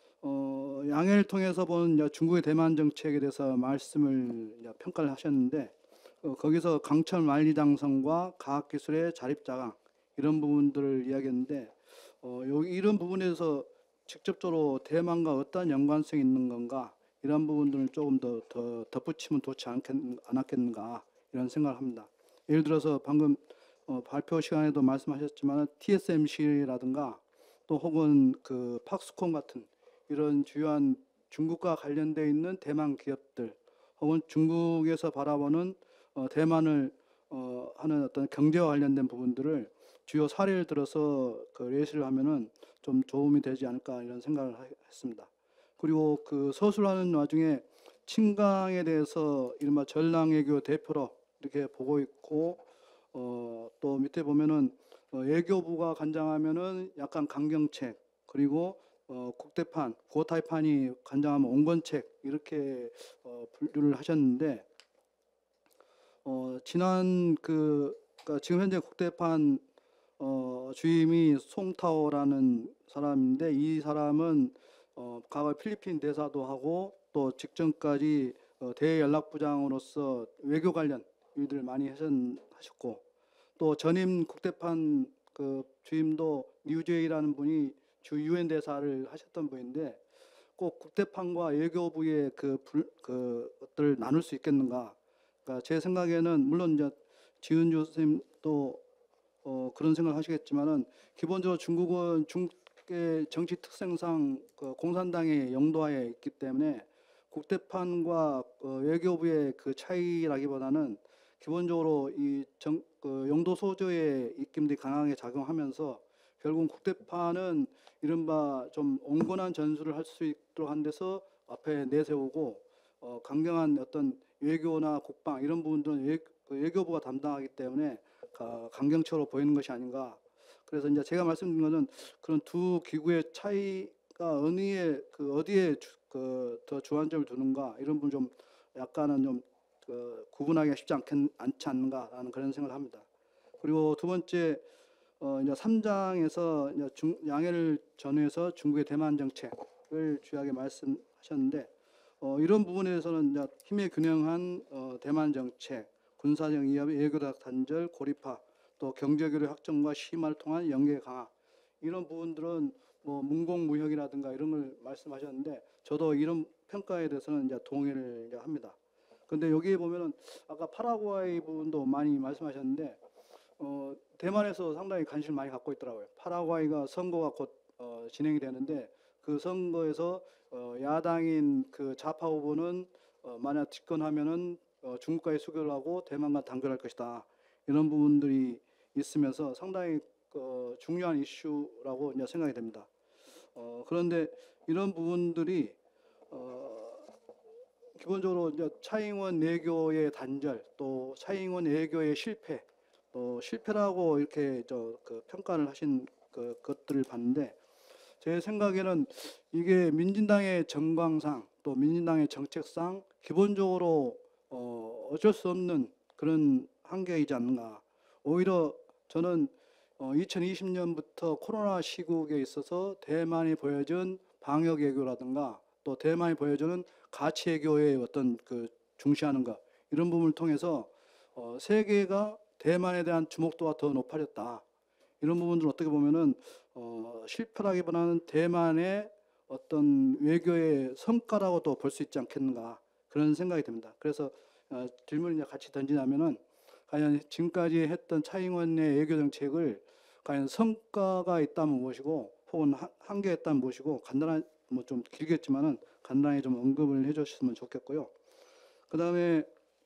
어, 양해를 통해서 본 이제 중국의 대만 정책에 대해서 말씀을 이제 평가를 하셨는데 어, 거기서 강철 만리장성과 과학기술의 자립자강 이런 부분들을 이야기했는데 어, 여기 이런 부분에서 직접적으로 대만과 어떤 연관성이 있는 건가 이런 부분들을 조금 더, 더 덧붙이면 좋지 않겠, 않았겠는가 이런 생각을 합니다. 예를 들어서 방금 어, 발표 시간에도 말씀하셨지만 티에스엠씨라든가 또 혹은 그 팍스콘 같은 이런 주요한 중국과 관련돼 있는 대만 기업들 혹은 중국에서 바라보는 어, 대만을 어, 하는 어떤 경제와 관련된 부분들을 주요 사례를 들어서 그 레시를 하면은 좀 도움이 되지 않을까 이런 생각을 하- 했습니다. 그리고 그 서술하는 와중에 친강에 대해서 이른바 전랑외교 대표로 이렇게 보고 있고 어, 또 밑에 보면은 어, 외교부가 관장하면은 약간 강경책 그리고 어, 국대판, 구호타이판이 관장하면 온건책 이렇게 어, 분류를 하셨는데 어, 지난 그 그러니까 지금 현재 국대판 어, 주임이 송타오라는 사람인데 이 사람은 어, 과거 필리핀 대사도 하고 또 직전까지 어, 대연락부장으로서 외교 관련 일들을 많이 하셨, 하셨고 또 전임 국대판 그 주임도 뉴제이라는 분이 주 유엔 대사를 하셨던 분인데 꼭 국대판과 외교부의 그, 불, 그 것들을 나눌 수 있겠는가? 그러니까 제 생각에는 물론 이제 지은주 선생님도 어, 그런 생각을 하시겠지만은 기본적으로 중국은 중국의 정치 특성상 그 공산당의 영도하에 있기 때문에 국대판과 어, 외교부의 그 차이라기보다는 기본적으로 이 정, 그 영도 소조의 입김들이 강하게 작용하면서 결국 국대판은 이른바 좀 온건한 전술을 할 수 있도록 한 데서 앞에 내세우고 어, 강경한 어떤 외교나 국방 이런 부분들은 외, 그 외교부가 담당하기 때문에 가- 강경처로 보이는 것이 아닌가. 그래서 이제 제가 말씀드린 것은 그런 두 기구의 차이가 어디에 그 어디에 그 더 주안점을 두는가 이런 부분 좀 약간은 좀 그 구분하기가 쉽지 않겠, 않지 않는가라는 그런 생각을 합니다. 그리고 두 번째 어 이제 삼 장에서 이제 중, 양해를 전후해서 중국의 대만 정책을 주요하게 말씀하셨는데 어 이런 부분에서는 이제 힘의 균형한 어 대만 정책, 군사적 이합, 외교적 단절, 고립화, 또 경제교류 확정과 심화를 통한 연계 강화 이런 부분들은 뭐 문공무역이라든가 이런 걸 말씀하셨는데 저도 이런 평가에 대해서는 이제 동의를 이제 합니다. 근데 여기에 보면은 아까 파라과이 부분도 많이 말씀하셨는데 어, 대만에서 상당히 관심을 많이 갖고 있더라고요. 파라과이가 선거가 곧 어, 진행이 되는데 그 선거에서 어, 야당인 그 좌파 후보는 어, 만약 집권하면은 어, 중국과의 수교를 하고 대만과 단결할 것이다. 이런 부분들이 있으면서 상당히 어, 중요한 이슈라고 이제 생각이 됩니다. 어, 그런데 이런 부분들이 어, 기본적으로 이제 차잉원 내교의 단절, 또 차잉원 외교의 실패, 또 실패라고 이렇게 저 그 평가를 하신 그 것들을 봤는데 제 생각에는 이게 민진당의 정광상 또 민진당의 정책상 기본적으로 어, 어쩔 수 없는 그런 한계이지 않는가. 오히려 저는 어, 이천이십 년부터 코로나 시국에 있어서 대만이 보여준 방역 외교라든가 또 대만이 보여주는 가치 외교의 어떤 그 중시하는 것 이런 부분을 통해서 어, 세계가 대만에 대한 주목도가 더 높아졌다. 이런 부분들 어떻게 보면은 어, 실패라기보다는 대만의 어떤 외교의 성과라고도 볼 수 있지 않겠는가 그런 생각이 듭니다. 그래서 어, 질문을 이제 같이 던지자면은 과연 지금까지 했던 차잉원의 외교 정책을 과연 성과가 있다면 무엇이고 혹은 한- 한계가 있다면 무엇이고 간단한 뭐 좀 길겠지만은 간단히 좀 언급을 해주셨으면 좋겠고요. 그다음에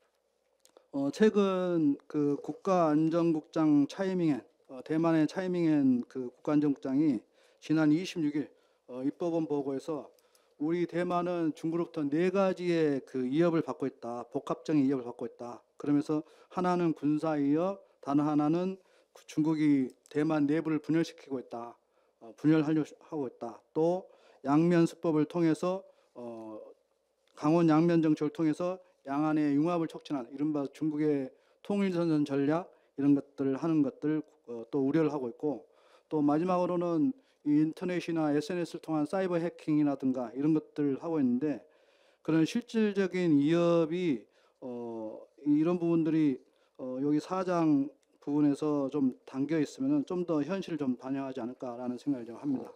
어, 최근 그 국가안전국장 차이밍엔 어, 대만의 차이밍엔 그 국가안전국장이 지난 이십육 일 어, 입법원 보고에서 우리 대만은 중국으로부터 네 가지의 그 위협을 받고 있다. 복합적인 위협을 받고 있다. 그러면서 하나는 군사 위협, 다른 하나는 구- 중국이 대만 내부를 분열시키고 있다. 어, 분열하려 하고 있다. 또 양면 수법을 통해서 어, 강원 양면 정책을 통해서 양안의 융합을 촉진하는 이른바 중국의 통일선전 전략 이런 것들을 하는 것들 어, 또 우려를 하고 있고 또 마지막으로는 이 인터넷이나 에스엔에스를 통한 사이버 해킹이라든가 이런 것들을 하고 있는데 그런 실질적인 위협이 어, 이런 부분들이 어, 여기 사장 부분에서 좀 담겨 있으면은 좀 더 현실을 좀 반영하지 않을까라는 생각을 좀 합니다.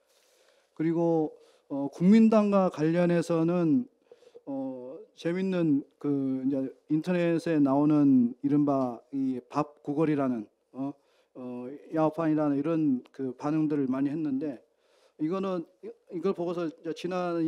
그리고 어, 국민당과 관련해서는 어, 재밌는 그 이제 인터넷에 나오는 이른바 이 밥 구걸이라는 어, 어, 야오판이라는 이런 그 반응들을 많이 했는데 이거는 이- 이걸 보고서 이제 지난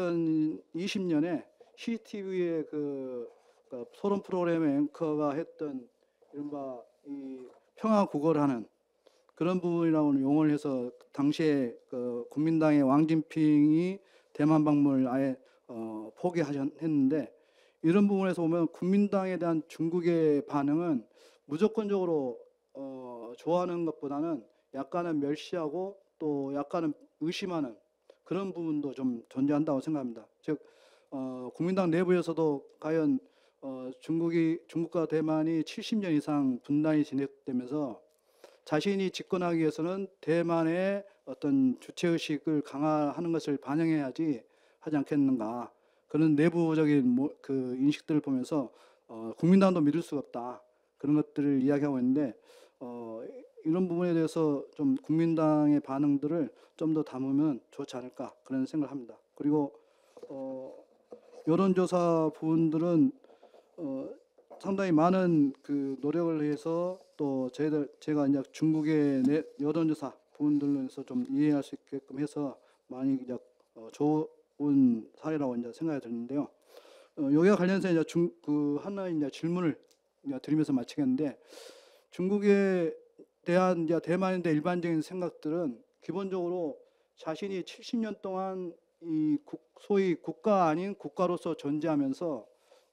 이천이십 년에 씨씨티비의 그, 그 토론 프로그램의 앵커가 했던 이른바 이 평화 국어라는 그런 부분이라고 용어를 해서 당시에 그 국민당의 왕진핑이 대만 방문을 아예 어, 포기했는데 이런 부분에서 보면 국민당에 대한 중국의 반응은 무조건적으로 어, 좋아하는 것보다는 약간은 멸시하고 또 약간은 의심하는 그런 부분도 좀 존재한다고 생각합니다. 즉 어, 국민당 내부에서도 과연 어, 중국이 중국과 대만이 칠십 년 이상 분단이 진행되면서 자신이 집권하기 위해서는 대만의 어떤 주체 의식을 강화하는 것을 반영해야지 하지 않겠는가 그런 내부적인 뭐, 그 인식들을 보면서 어, 국민당도 믿을 수가 없다 그런 것들을 이야기하고 있는데 어, 이런 부분에 대해서 좀 국민당의 반응들을 좀 더 담으면 좋지 않을까 그런 생각을 합니다. 그리고 어, 여론조사 부분들은 어, 상당히 많은 그 노력을 해서 또 저희들 제가 이제 중국의 내- 여론조사 부분들에서 좀 이해할 수 있게끔 해서 많이 이제 어, 좋은 사례라고 이제 생각이 드는데요. 어, 여기와 관련해서 이제 중, 그 하나 이제 질문을 이제 드리면서 마치겠는데 중국에 대한 이제 대만에 대한 일반적인 생각들은 기본적으로 자신이 칠십 년 동안 이 국, 소위 국가 아닌 국가로서 존재하면서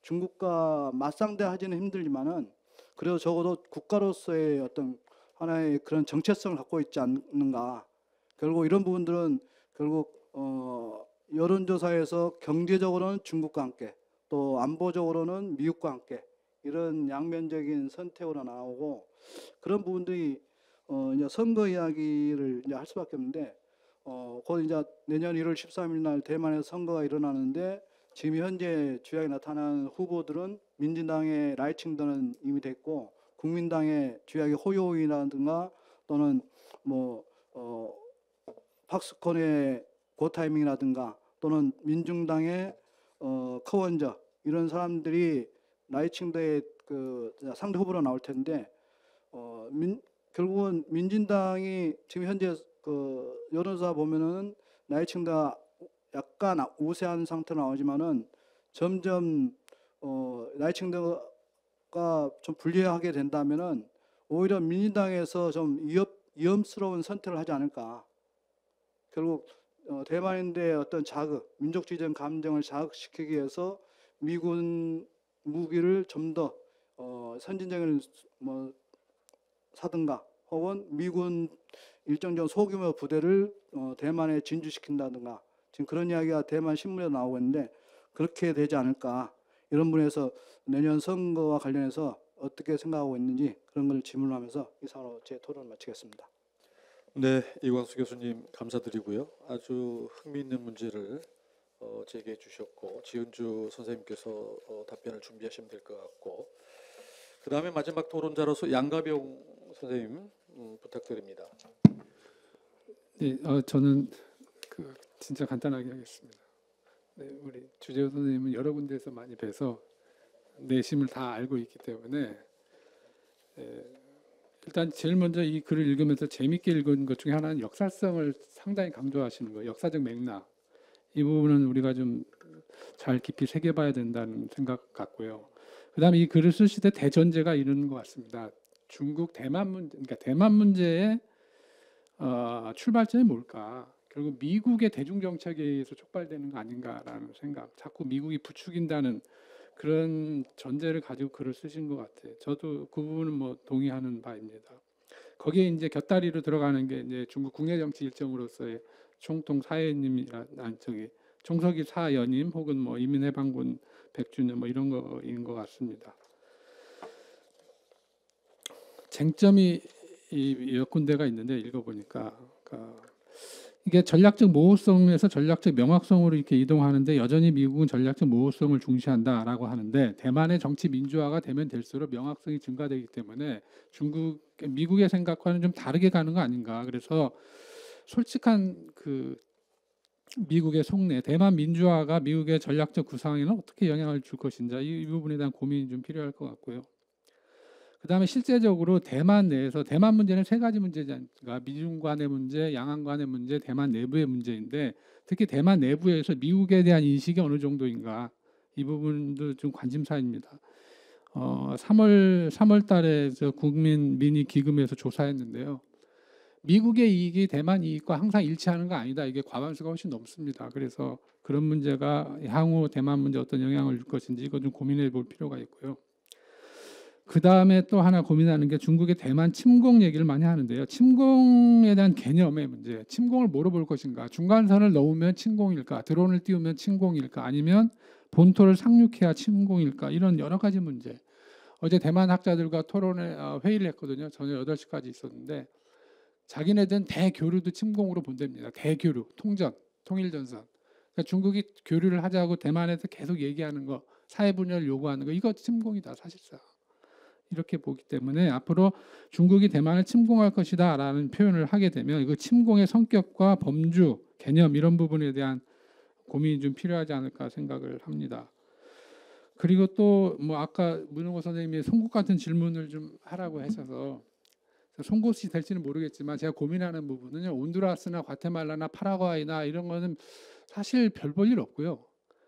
중국과 맞상대하지는 힘들지만은 그래도 적어도 국가로서의 어떤 하나의 그런 정체성을 갖고 있지 않는가. 결국 이런 부분들은 결국 어, 여론조사에서 경제적으로는 중국과 함께 또 안보적으로는 미국과 함께 이런 양면적인 선택으로 나오고 그런 부분들이 어, 이제 선거 이야기를 이제 할 수밖에 없는데 어, 곧 이제 내년 일월 십삼일 날 대만에서 선거가 일어나는데 지금 현재 주약이 나타나는 후보들은 민진당의 라이칭더는 이미 됐고 국민당의 주약이 호요이라든가 또는 뭐 어, 팍스콘의 고타이밍이라든가 또는 민중당의 어, 커원저 이런 사람들이 라이칭더의 그 상대 후보로 나올 텐데 어, 민, 결국은 민진당이 지금 현재 그 여론조사 보면은 라이칭더가 약간 우세한 상태로 나오지만은 점점 어, 라이칭더가 좀 불리하게 된다면은 오히려 민주당에서 좀 위협, 위험스러운 선택을 하지 않을까. 결국 어, 대만인들의 어떤 자극, 민족주의적 감정을 자극시키기 위해서 미군 무기를 좀 더 어, 선진적인 뭐 사든가 혹은 미군 일정적 소규모 부대를 어, 대만에 진주시킨다든가 지금 그런 이야기가 대만 신문에 나오고 있는데 그렇게 되지 않을까 이런 분에서 내년 선거와 관련해서 어떻게 생각하고 있는지 그런 걸 질문하면서 이상으로 제 토론을 마치겠습니다. 네, 이광수 교수님 감사드리고요. 아주 흥미있는 문제를 어, 제기해 주셨고 지은주 선생님께서 어, 답변을 준비하시면 될 것 같고 그 다음에 마지막 토론자로서 양가병 선생님 음, 부탁드립니다. 네, 어, 저는 그 진짜 간단하게 하겠습니다. 네, 우리 주재호 선생님은 여러 군데에서 많이 뵈서 내심을 다 알고 있기 때문에 에, 일단 제일 먼저 이 글을 읽으면서 재밌게 읽은 것 중에 하나는 역사성을 상당히 강조하시는 거예요. 역사적 맥락. 이 부분은 우리가 좀 잘 깊이 새겨봐야 된다는 생각 같고요. 그다음에 이 글을 쓰실 때 대전제가 이런 것 같습니다. 중국 대만 문제, 그러니까 대만 문제의 어, 출발점이 뭘까? 결국 미국의 대중 정책에 의해서 촉발되는 거 아닌가라는 생각. 자꾸 미국이 부추긴다는 그런 전제를 가지고 글을 쓰신 것 같아요. 저도 그 부분은 뭐 동의하는 바입니다. 거기에 이제 곁다리로 들어가는 게 이제 중국 국내 정치 일정으로서의 총통 사회님이란 저기 총서기 사연임 혹은 뭐 인민해방군 백 주년 뭐 이런 거인 것 같습니다. 쟁점이 이 몇 군데가 있는데 읽어보니까 그러니까 이게 전략적 모호성에서 전략적 명확성으로 이렇게 이동하는데 여전히 미국은 전략적 모호성을 중시한다라고 하는데 대만의 정치 민주화가 되면 될수록 명확성이 증가되기 때문에 중국 미국의 생각과는 좀 다르게 가는 거 아닌가. 그래서 솔직한 그 미국의 속내, 대만 민주화가 미국의 전략적 구상에는 어떻게 영향을 줄 것인지 이 부분에 대한 고민이 좀 필요할 것 같고요. 그다음에 실제적으로 대만 내에서 대만 문제는 세 가지 문제지 않습니까? 미중 간의 문제, 양안 간의 문제, 대만 내부의 문제인데 특히 대만 내부에서 미국에 대한 인식이 어느 정도인가 이 부분도 좀 관심사입니다. 어, 삼월 삼월 달에 저 국민 민의 기금에서 조사했는데요. 미국의 이익이 대만 이익과 항상 일치하는 거 아니다. 이게 과반수가 훨씬 넘습니다. 그래서 그런 문제가 향후 대만 문제 어떤 영향을 줄 것인지 이거 좀 고민해 볼 필요가 있고요. 그 다음에 또 하나 고민하는 게 중국의 대만 침공 얘기를 많이 하는데요. 침공에 대한 개념의 문제. 침공을 뭐로 볼 것인가? 중간선을 넣으면 침공일까? 드론을 띄우면 침공일까? 아니면 본토를 상륙해야 침공일까? 이런 여러 가지 문제. 어제 대만 학자들과 토론회 어, 회의를 했거든요. 저녁 여덟 시까지 있었는데 자기네들은 대교류도 침공으로 본답니다. 대교류, 통전, 통일전선. 그러니까 중국이 교류를 하자고 대만에서 계속 얘기하는 거, 사회 분열을 요구하는 거, 이거 침공이다 사실상. 이렇게 보기 때문에 앞으로 중국이 대만을 침공할 것이다라는 표현을 하게 되면 이거 침공의 성격과 범주, 개념 이런 부분에 대한 고민이 좀 필요하지 않을까 생각을 합니다. 그리고 또 뭐 아까 문흥호 선생님이 송곳 같은 질문을 좀 하라고 하셔서 송곳이 될지는 모르겠지만 제가 고민하는 부분은요. 온두라스나 과테말라나 파라과이나 이런 거는 사실 별 볼 일 없고요.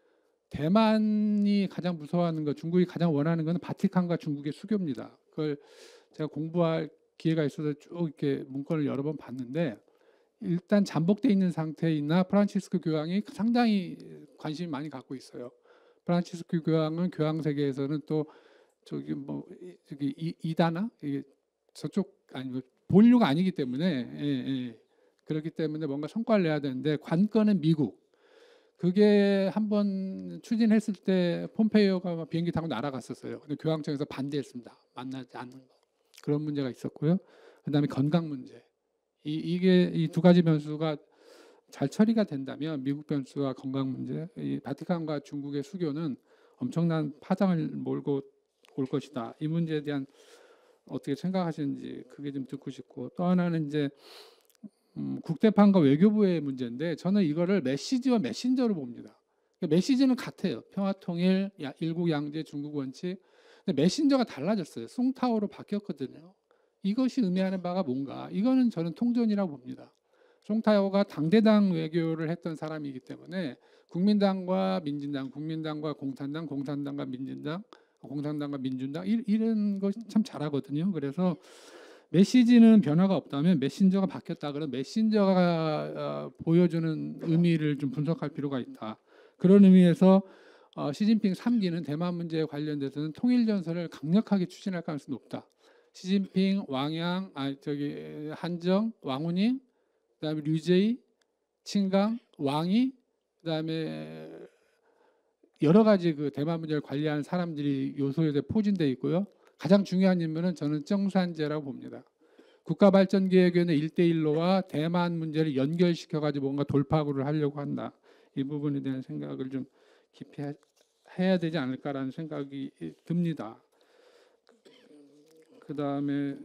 대만이 가장 무서워하는 것, 중국이 가장 원하는 것은 바티칸과 중국의 수교입니다. 그걸 제가 공부할 기회가 있어서 쭉 이렇게 문건을 여러 번 봤는데 일단 잠복돼 있는 상태이나 프란치스코 교황이 상당히 관심이 많이 갖고 있어요. 프란치스코 교황은 교황 세계에서는 또 저기 뭐 저기 이, 이다나 이게 저쪽 아니 본류가 아니기 때문에 예, 예. 그렇기 때문에 뭔가 성과를 내야 되는데 관건은 미국. 그게 한번 추진했을 때 폼페이오가 비행기 타고 날아갔었어요. 근데 교황청에서 반대했습니다. 만나지 않는 거. 그런 문제가 있었고요. 그다음에 건강 문제. 이 이게 이 두 가지 변수가 잘 처리가 된다면 미국 변수와 건강 문제, 이 바티칸과 중국의 수교는 엄청난 파장을 몰고 올 것이다. 이 문제에 대한 어떻게 생각하시는지 그게 좀 듣고 싶고 또 하나는 이제 음, 국대판과 외교부의 문제인데 저는 이거를 메시지와 메신저로 봅니다. 그러니까 메시지는 같아요. 평화통일, 일국양제, 중국원칙. 근데 메신저가 달라졌어요. 송타오로 바뀌었거든요. 이것이 의미하는 바가 뭔가? 이거는 저는 통전이라고 봅니다. 송타오가 당대당 외교를 했던 사람이기 때문에 국민당과 민진당, 국민당과 공산당, 공산당과 민진당, 공산당과 민주당 이런 거 참 잘하거든요. 그래서 메시지는 변화가 없다면 메신저가 바뀌었다 그러면 메신저가 어, 보여주는 의미를 좀 분석할 필요가 있다. 그런 의미에서 어, 시진핑 삼 기는 대만 문제에 관련돼서는 통일전선을 강력하게 추진할 가능성이 높다. 시진핑, 왕양, 아 저기 한정, 왕후닝, 그다음에 류제이, 친강, 왕이, 그다음에 여러 가지 그 대만 문제를 관리하는 사람들이 요소에 포진돼 있고요. 가장 중요한 인물은 저는 정산재라고 봅니다. 국가발전기획위원회 일대일로와 대만 문제를 연결시켜가지고 뭔가 돌파구를 하려고 한다. 이 부분에 대한 생각을 좀 깊이 해야 되지 않을까라는 생각이 듭니다. 그 다음에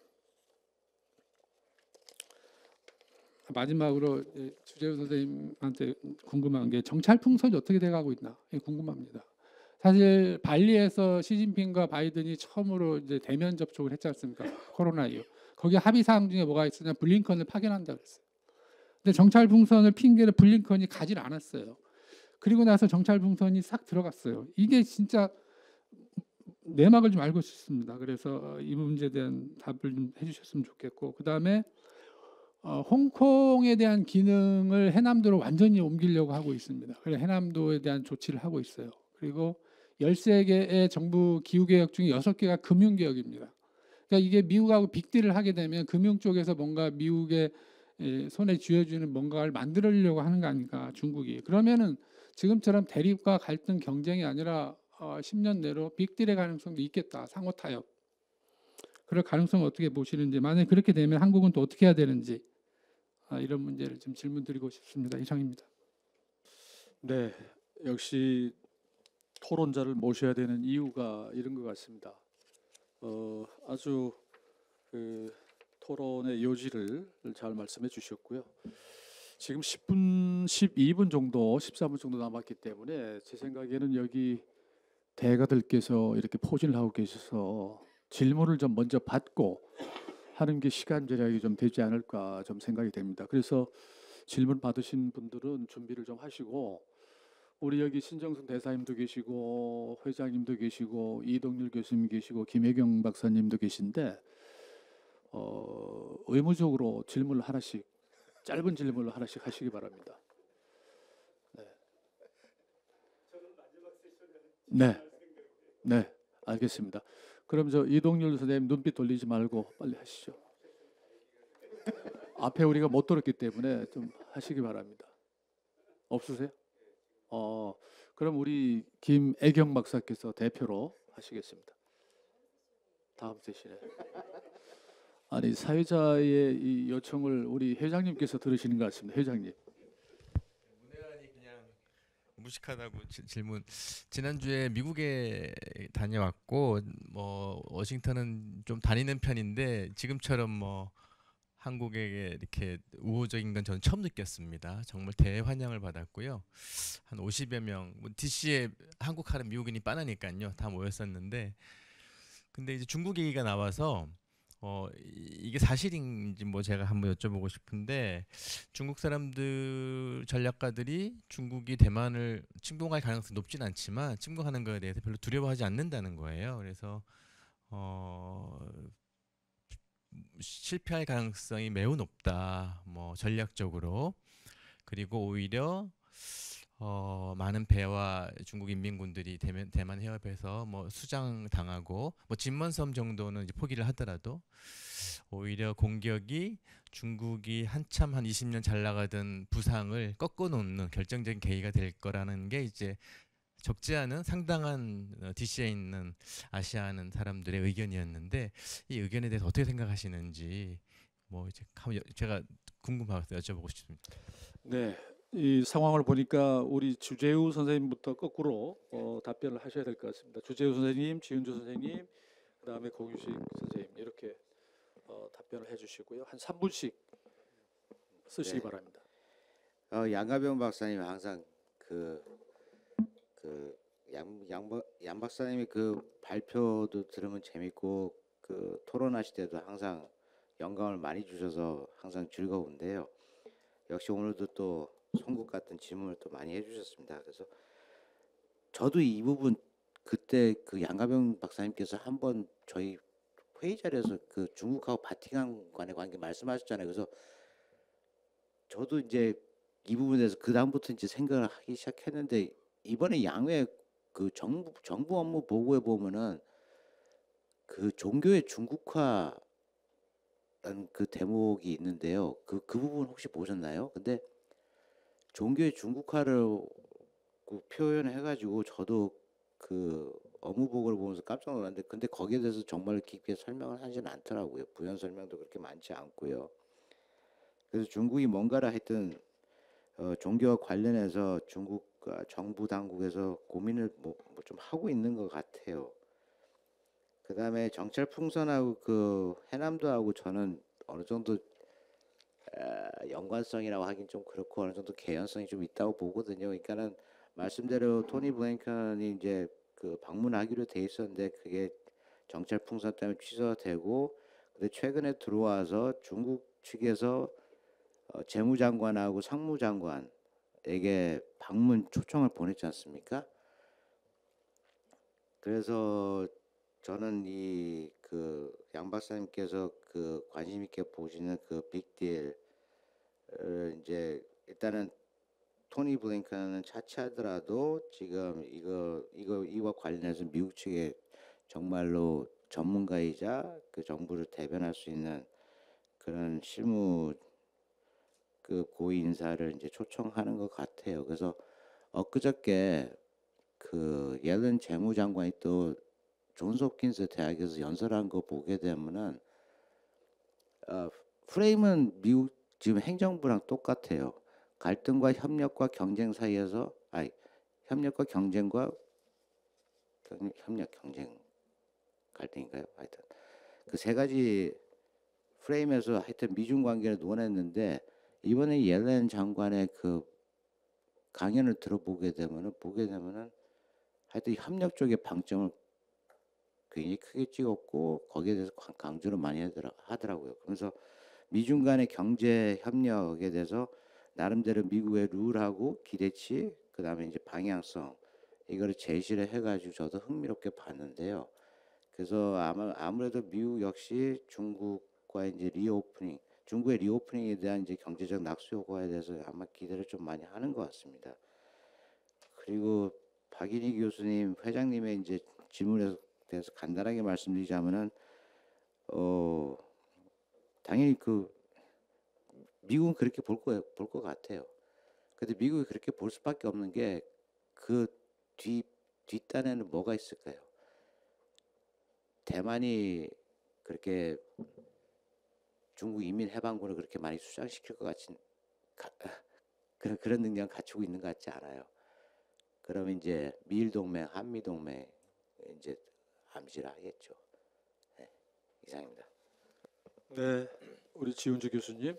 마지막으로 주재우 선생님한테 궁금한 게 정찰 풍선이 어떻게 돼가고 있나 궁금합니다. 사실 발리에서 시진핑과 바이든이 처음으로 이제 대면 접촉을 했지 않습니까? 코로나 이후. 거기 합의 사항 중에 뭐가 있었냐? 블링컨을 파견한다 그랬어요. 근데 정찰 풍선을 핑계로 블링컨이 가지 않았어요. 그리고 나서 정찰 풍선이 싹 들어갔어요. 이게 진짜 내막을 좀 알고 싶습니다. 그래서 이 문제에 대한 답을 좀 해주셨으면 좋겠고, 그 다음에 어, 홍콩에 대한 기능을 해남도로 완전히 옮기려고 하고 있습니다. 그래서 해남도에 대한 조치를 하고 있어요. 그리고 열세 개의 정부 기후개혁 중에 여섯 개가 금융개혁입니다. 그러니까 이게 미국하고 빅딜을 하게 되면 금융 쪽에서 뭔가 미국의 손에 쥐어주는 뭔가를 만들려고 하는 거 아닙니까? 중국이. 그러면은 지금처럼 대립과 갈등 경쟁이 아니라 어, 십 년 내로 빅딜의 가능성도 있겠다. 상호 타협. 그럴 가능성을 어떻게 보시는지, 만약에 그렇게 되면 한국은 또 어떻게 해야 되는지 아, 이런 문제를 좀 질문 드리고 싶습니다. 이상입니다. 네, 역시 토론자를 모셔야 되는 이유가 이런 것 같습니다. 어, 아주 그 토론의 요지를 잘 말씀해 주셨고요. 지금 십 분, 십이 분 정도, 십삼 분 정도 남았기 때문에 제 생각에는 여기 대가들께서 이렇게 포진을 하고 계셔서 질문을 좀 먼저 받고 하는 게 시간 절약이 좀 되지 않을까 좀 생각이 됩니다. 그래서 질문 받으신 분들은 준비를 좀 하시고 우리 여기 신정순 대사님도 계시고 회장님도 계시고 이동률 교수님 계시고 김혜경 박사님도 계신데 어, 의무적으로 질문을 하나씩 짧은 질문을 하나씩 하시기 바랍니다. 네. 네, 네, 알겠습니다. 그럼 저 이동률 선생님 눈빛 돌리지 말고 빨리 하시죠. 앞에 우리가 못 들었기 때문에 좀 하시기 바랍니다. 없으세요? 어, 그럼 우리 김애경 박사께서 대표로 하시겠습니다. 다음 세션에. 아니 사회자의 이 요청을 우리 회장님께서 들으시는 것 같습니다. 회장님. 문외한이 그냥 무식하다고 지- 질문. 지난주에 미국에 다녀왔고 뭐 워싱턴은 좀 다니는 편인데 지금처럼 뭐 한국에 이렇게 우호적인 건 저는 처음 느꼈습니다. 정말 대환영을 받았고요. 한 오십여 명, 뭐 디씨에 한국 하는 미국인이 빠나니까요. 다 모였었는데 근데 이제 중국 얘기가 나와서 어 이- 이게 사실인지 뭐 제가 한번 여쭤보고 싶은데 중국 사람들 전략가들이 중국이 대만을 침공할 가능성이 높진 않지만 침공하는 거에 대해서 별로 두려워하지 않는다는 거예요. 그래서 어 실패할 가능성이 매우 높다. 뭐 전략적으로. 그리고 오히려 어 많은 배와 중국 인민군들이 대만, 대만 해협에서 뭐 수장 당하고 뭐 진먼섬 정도는 이제 포기를 하더라도 오히려 공격이 중국이 한참 한 이십 년 잘 나가던 부상을 꺾어 놓는 결정적인 계기가 될 거라는 게 이제 적지 않은 상당한 디씨에 있는 아시아는 사람들의 의견이었는데 이 의견에 대해서 어떻게 생각하시는지 뭐 이제 한번 여- 제가 궁금해서 여쭤보고 싶습니다. 네, 이 상황을 보니까 우리 주재우 선생님부터 거꾸로 어, 답변을 하셔야 될 것 같습니다. 주재우 선생님, 지은주 선생님, 그다음에 고규식 선생님 이렇게 어, 답변을 해주시고요. 한 삼 분씩 쓰시기 네. 바랍니다. 어, 양가병 박사님 항상 그 그양양 양 박사님의 그 발표도 들으면 재밌고 그 토론하실 때도 항상 영감을 많이 주셔서 항상 즐거운데요. 역시 오늘도 또 송곳 같은 질문을 또 많이 해주셨습니다. 그래서 저도 이 부분 그때 그 양가병 박사님께서 한번 저희 회의 자리에서 그 중국하고 바티칸 간의 관계 말씀하셨잖아요. 그래서 저도 이제 이 부분에 대해서 그 다음부터 이제 생각을 하기 시작했는데 이번에 양회 그 정부 정부 업무 보고에 보면은 그 종교의 중국화라는 그 대목이 있는데요. 그 그 부분 혹시 보셨나요? 근데 종교의 중국화를 그 표현해가지고 저도 그 업무 보고를 보면서 깜짝 놀랐는데 근데 거기에 대해서 정말 깊게 설명을 하지는 않더라고요. 부연 설명도 그렇게 많지 않고요. 그래서 중국이 뭔가를 하여튼 어, 종교와 관련해서 중국 아, 정부 당국에서 고민을 뭐 좀 하고 있는 것 같아요. 그 다음에 정찰 풍선하고 그 해남도하고 저는 어느 정도 아, 연관성이라고 하긴 좀 그렇고 어느 정도 개연성이 좀 있다고 보거든요. 그러니까는 말씀대로 토니 블랭컨이 이제 그 방문하기로 돼 있었는데 그게 정찰 풍선 때문에 취소되고 근데 최근에 들어와서 중국 측에서 어, 재무장관하고 상무장관에게 방문 초청을 보냈지 않습니까? 그래서 저는 이 그 양 박사님께서 그 관심 있게 보시는 그 빅딜을 이제 일단은 토니 블링컨은 차치하더라도 지금 이거 이거 이와 관련해서 미국 측에 정말로 전문가이자 그 정부를 대변할 수 있는 그런 실무 그 고위 인사를 이제 초청하는 것 같아요. 그래서 엊그저께 그 옐런 재무장관이 또 존스 홉킨스 대학에서 연설한 거 보게 되면은 어, 프레임은 미국 지금 행정부랑 똑같아요. 갈등과 협력과 경쟁 사이에서 아니 협력과 경쟁과 경, 협력 경쟁 갈등인가요? 하여튼 그 세 가지 프레임에서 하여튼 미중 관계를 논했는데 이번에 옐렌 장관의 그 강연을 들어보게 되면은 보게 되면은 하여튼 협력 쪽에 방점을 굉장히 크게 찍었고 거기에 대해서 강- 강조를 많이 하더라, 하더라고요. 그래서 미중 간의 경제 협력에 대해서 나름대로 미국의 룰하고 기대치 그다음에 이제 방향성 이거를 제시를 해가지고 저도 흥미롭게 봤는데요. 그래서 아마 아무래도 미국 역시 중국과 이제 리오프닝, 중국의 리오프닝에 대한 이제 경제적 낙수 효과에 대해서 아마 기대를 좀 많이 하는 것 같습니다. 그리고 박인희 교수님 회장님의 이제 질문에 대해서 간단하게 말씀드리자면은 어 당연히 그 미국은 그렇게 볼 거예요, 볼 것 같아요. 근데 미국이 그렇게 볼 수밖에 없는 게 그 뒤 뒷단에는 뭐가 있을까요? 대만이 그렇게 중국 인민 해방군을 그렇게 많이 수장시킬 것 같은 그런 그런 능력 갖추고 있는 것 같지 않아요. 그러면 이제 미일 동맹, 한미 동맹 이제 암시를 하겠죠. 네, 이상입니다. 네, 우리 지훈주 교수님.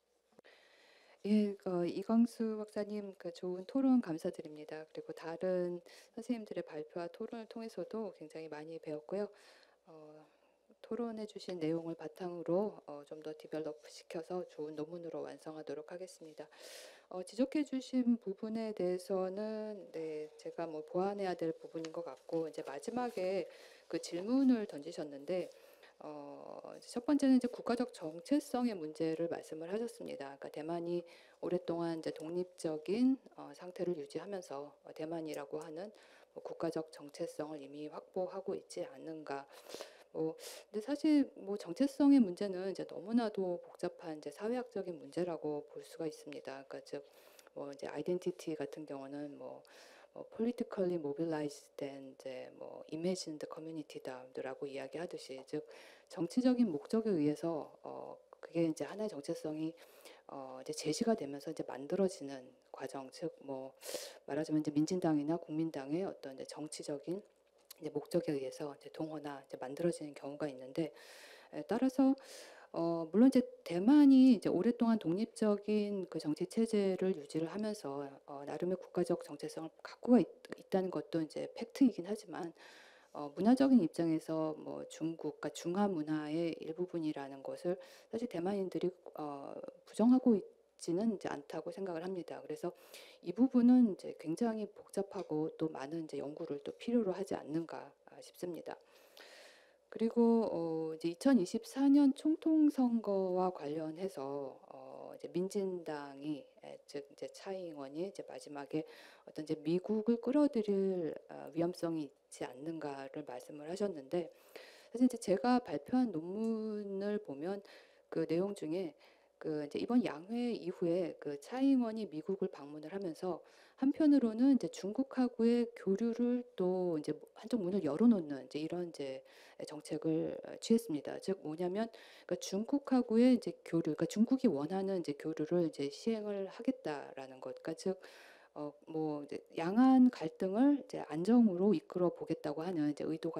예, 그 이광수 박사님 그 좋은 토론 감사드립니다. 그리고 다른 선생님들의 발표와 토론을 통해서도 굉장히 많이 배웠고요. 어, 토론해주신 내용을 바탕으로 어, 좀 더 디벨롭 시켜서 좋은 논문으로 완성하도록 하겠습니다. 어, 지적해주신 부분에 대해서는 네, 제가 뭐 보완해야 될 부분인 것 같고 이제 마지막에 그 질문을 던지셨는데. 어, 이제 첫 번째는 이제 국가적 정체성의 문제를 말씀을 하셨습니다. 그러니까 대만이 오랫동안 이제 독립적인 어, 상태를 유지하면서 어, 대만이라고 하는 뭐 국가적 정체성을 이미 확보하고 있지 않는가. 뭐 근데 사실 뭐 정체성의 문제는 이제 너무나도 복잡한 이제 사회학적인 문제라고 볼 수가 있습니다. 그러니까 즉 뭐 이제 아이덴티티 같은 경우는 뭐 어, politically mobilized 된 이제 뭐 imagined community다라고 이야기하듯이 즉 정치적인 목적에 의해서 어 그게 이제 하나의 정체성이 어 이제 제시가 되면서 이제 만들어지는 과정 즉 뭐 말하자면 이제 민진당이나 국민당의 어떤 이제 정치적인 이제 목적에 의해서 이제 동호나 이제 만들어지는 경우가 있는데 에, 따라서 어 물론 이제 대만이 이제 오랫동안 독립적인 그 정치 체제를 유지를 하면서 어 나름의 국가적 정체성을 갖고 있, 있다는 것도 이제 팩트이긴 하지만 어 문화적인 입장에서 뭐 중국, 그러니까 중화 문화의 일부분이라는 것을 사실 대만인들이 어 부정하고 있지는 이제 않다고 생각을 합니다. 그래서 이 부분은 이제 굉장히 복잡하고 또 많은 이제 연구를 또 필요로 하지 않는가 아, 싶습니다. 그리고 어 이제 이천이십사 년 총통 선거와 관련해서 어 이제 민진당이 에, 즉 이제 차이잉원이 이제 마지막에 어떤 이제 미국을 끌어들일 어, 위험성이 있지 않는가를 말씀을 하셨는데 사실 이제 제가 발표한 논문을 보면 그 내용 중에 그 이제 이번 양회 이후에 그 차이잉원이 미국을 방문을 하면서 한편으로는 이제 중국하고의 교류를 또 이제 한쪽 문을 열어놓는 이제 이런 이제 정책을 어, 취했습니다. 즉 뭐냐면 그러니까 중국하고의 이제 교류, 그러니까 중국이 원하는 이제 교류를 이제 시행을 하겠다라는 것, 그러니까 즉 어 뭐 이제 양안 갈등을 이제 안정으로 이끌어 보겠다고 하는 이제 의도가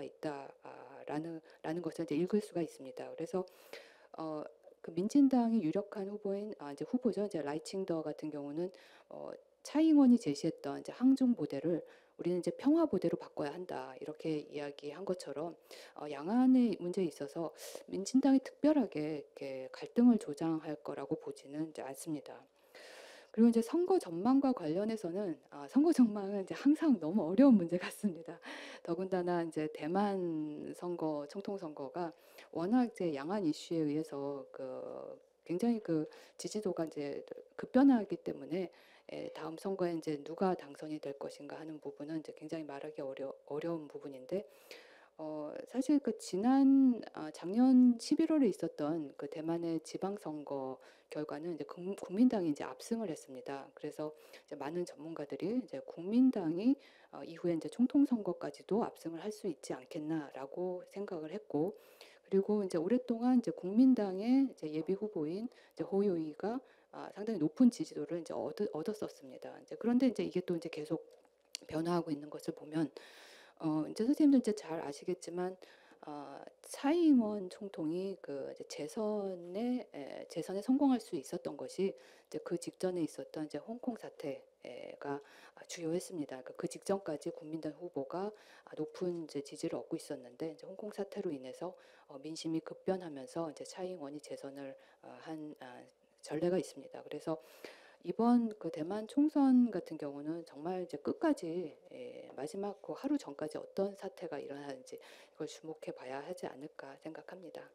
있다라는 라는 것을 이제 읽을 수가 있습니다. 그래서 어 그 민진당의 유력한 후보인 아 이제 후보죠. 이제 라이칭더 같은 경우는 어 차이잉원이 제시했던 이제 항중 모델을 우리는 이제 평화 모델로 바꿔야 한다 이렇게 이야기한 것처럼 어, 양안의 문제에 있어서 민진당이 특별하게 이렇게 갈등을 조장할 거라고 보지는 이제 않습니다. 그리고 이제 선거 전망과 관련해서는 아, 선거 전망은 이제 항상 너무 어려운 문제 같습니다. 더군다나 이제 대만 선거, 총통 선거가 워낙 이제 양안 이슈에 의해서 그 굉장히 그 지지도가 이제 급변하기 때문에 에, 다음 선거에 이제 누가 당선이 될 것인가 하는 부분은 이제 굉장히 말하기 어려 어려운 부분인데. 어 사실 그 지난 아 작년 십일월에 있었던 그 대만의 지방선거 결과는 이제 국 국민당이 이제 압승을 했습니다. 그래서 이제 많은 전문가들이 이제 '국민당이 어 이후에 인제 총통 선거까지도 압승을 할 수 있지 않겠나.'라고 생각을 했고 그리고 인제 오랫동안 이제 국민당의 이제 예비 후보인 이제 호요이가 아 상당히 높은 지지도를 인제 얻으 얻었었습니다. 인제 그런데 인제 이게 또 인제 계속 변화하고 있는 것을 보면 어 인제 선생님도 인제 잘 아시겠지만 어 차이잉원 총통이 그 이제 재선에 에 재선에 성공할 수 있었던 것이 이제 그 직전에 있었던 이제 홍콩 사태가 주요했습니다. 그러니까 그 직전까지 국민당 후보가 높은 이제 지지를 얻고 있었는데 이제 홍콩 사태로 인해서 어, 민심이 급변하면서 이제 차이잉원이 재선을 어, 한 아, 전례가 있습니다. 그래서 이번 그 대만 총선 같은 경우는 정말 이제 끝까지 예, 마지막 그 하루 전까지 어떤 사태가 일어나는지 이걸 주목해 봐야 하지 않을까 생각합니다.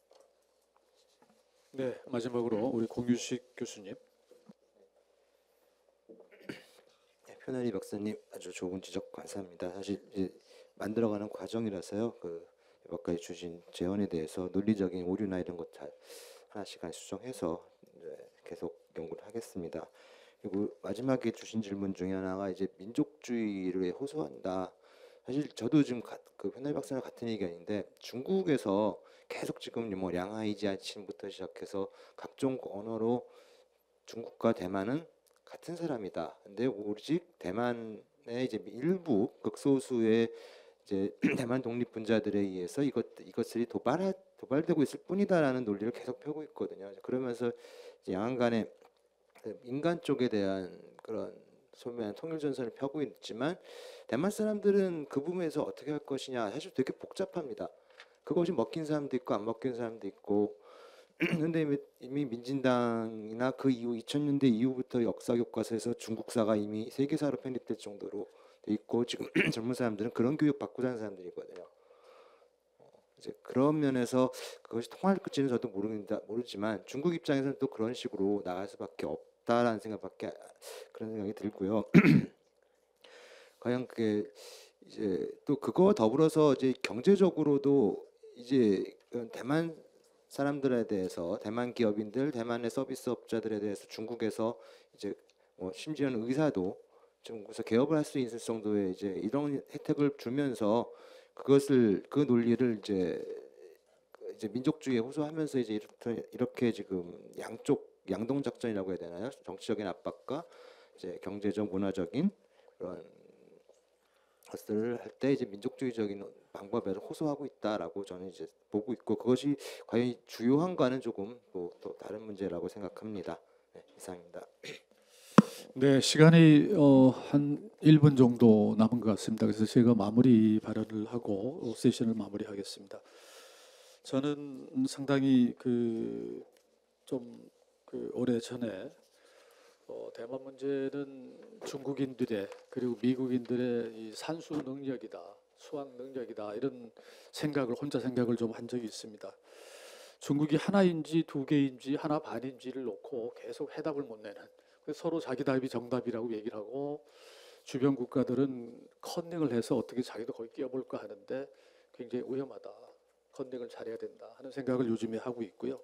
네, 마지막으로 우리 공유식 교수님. 네, 표나리 박사님 아주 좋은 지적 감사합니다. 사실 이제 만들어가는 과정이라서요. 그 여기까지 주신 제언에 대해서 논리적인 오류나 이런 것 잘 하나씩 수정해서 이제 계속 연구를 하겠습니다. 그리고 마지막에 주신 질문 중에 하나가 이제 민족주의를 호소한다. 사실 저도 지금 가, 그 표나리 박사랑 같은 의견인데 중국에서 계속 지금 뭐 량하이 지하친부터 시작해서 각종 언어로 중국과 대만은 같은 사람이다. 근데 오직 대만의 이제 일부 극소수의 이제 대만 독립분자들에 의해서 이것 이것들이 도발 도발되고 있을 뿐이다라는 논리를 계속 펴고 있거든요. 그러면서 이제 양안 간의 민간 쪽에 대한 그런 소매한 통일 전선을 펴고 있지만 대만 사람들은 그 부분에서 어떻게 할 것이냐 사실 되게 복잡합니다. 그것이 먹힌 사람도 있고 안 먹힌 사람도 있고 근데 이미, 이미 민진당이나 그 이후 이천 년대 이후부터 역사 교과서에서 중국사가 이미 세계사로 편입될 정도로 돼 있고 지금 젊은 사람들은 그런 교육 받고 사는 사람들이거든요. 어, 이제 그런 면에서 그것이 통할지는 저도 모릅니다. 모르지만 중국 입장에서는 또 그런 식으로 나갈 수밖에 없다라는 생각밖에 그런 생각이 들고요. 과연 그게 이제 또 그거와 더불어서 이제 경제적으로도 이제 대만 사람들에 대해서 대만 기업인들, 대만의 서비스업자들에 대해서 중국에서 이제 뭐 심지어는 의사도 중국에서 개업을 할 수 있을 정도의 이제 이런 혜택을 주면서 그것을 그 논리를 이제 이제 민족주의에 호소하면서 이제 이렇게, 이렇게 지금 양쪽 양동 작전이라고 해야 되나요? 정치적인 압박과 이제 경제적 문화적인 그런 것들을 할 때 이제 민족주의적인 방법에서 호소하고 있다라고 저는 이제 보고 있고 그것이 과연 주요한가는 조금 또, 또 다른 문제라고 생각합니다. 네, 이상입니다. 네, 시간이 어, 한 일 분 정도 남은 것 같습니다. 그래서 제가 마무리 발언을 하고 세션을 마무리하겠습니다. 저는 상당히 그 좀 그 오래 전에 어, 대만 문제는 중국인들의 그리고 미국인들의 이 산수 능력이다, 수학 능력이다 이런 생각을 혼자 생각을 좀 한 적이 있습니다. 중국이 하나인지 두 개인지 하나 반인지를 놓고 계속 해답을 못 내는. 그래서 서로 자기 답이 정답이라고 얘기를 하고 주변 국가들은 컨닝을 해서 어떻게 자기도 거기 끼어볼까 하는데 굉장히 위험하다. 컨닝을 잘해야 된다 하는 생각을 요즘에 하고 있고요.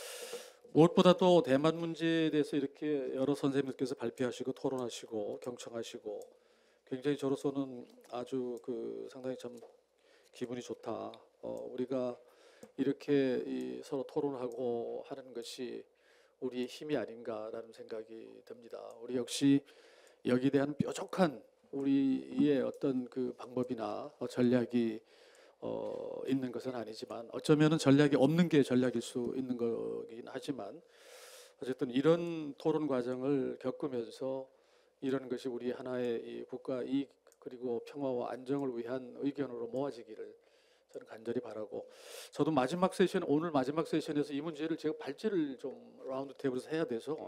무엇보다도 대만 문제에 대해서 이렇게 여러 선생님들께서 발표하시고 토론하시고 경청하시고 굉장히 저로서는 아주 그 상당히 참 기분이 좋다. 어, 우리가 이렇게 이 서로 토론하고 하는 것이 우리의 힘이 아닌가라는 생각이 듭니다. 우리 역시 여기에 대한 뾰족한 우리의 어떤 그 방법이나 전략이 어, 있는 것은 아니지만 어쩌면은 전략이 없는 게 전략일 수 있는 거긴 하지만 어쨌든 이런 토론 과정을 겪으면서 이런 것이 우리 하나의 이 국가 이익 그리고 평화와 안정을 위한 의견으로 모아지기를 저는 간절히 바라고 저도 마지막 세션 오늘 마지막 세션에서 이 문제를 제가 발제를 좀 라운드 테이블에서 해야 돼서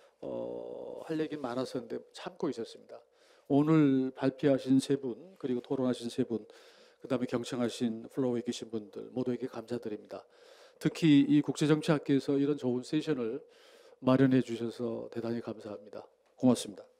어, 할 얘기는 많았었는데 참고 있었습니다. 오늘 발표하신 세 분 그리고 토론하신 세 분 그다음에 경청하신 플로어에 계신 분들 모두에게 감사드립니다. 특히 이 국제정치학계에서 이런 좋은 세션을 마련해 주셔서 대단히 감사합니다. 고맙습니다.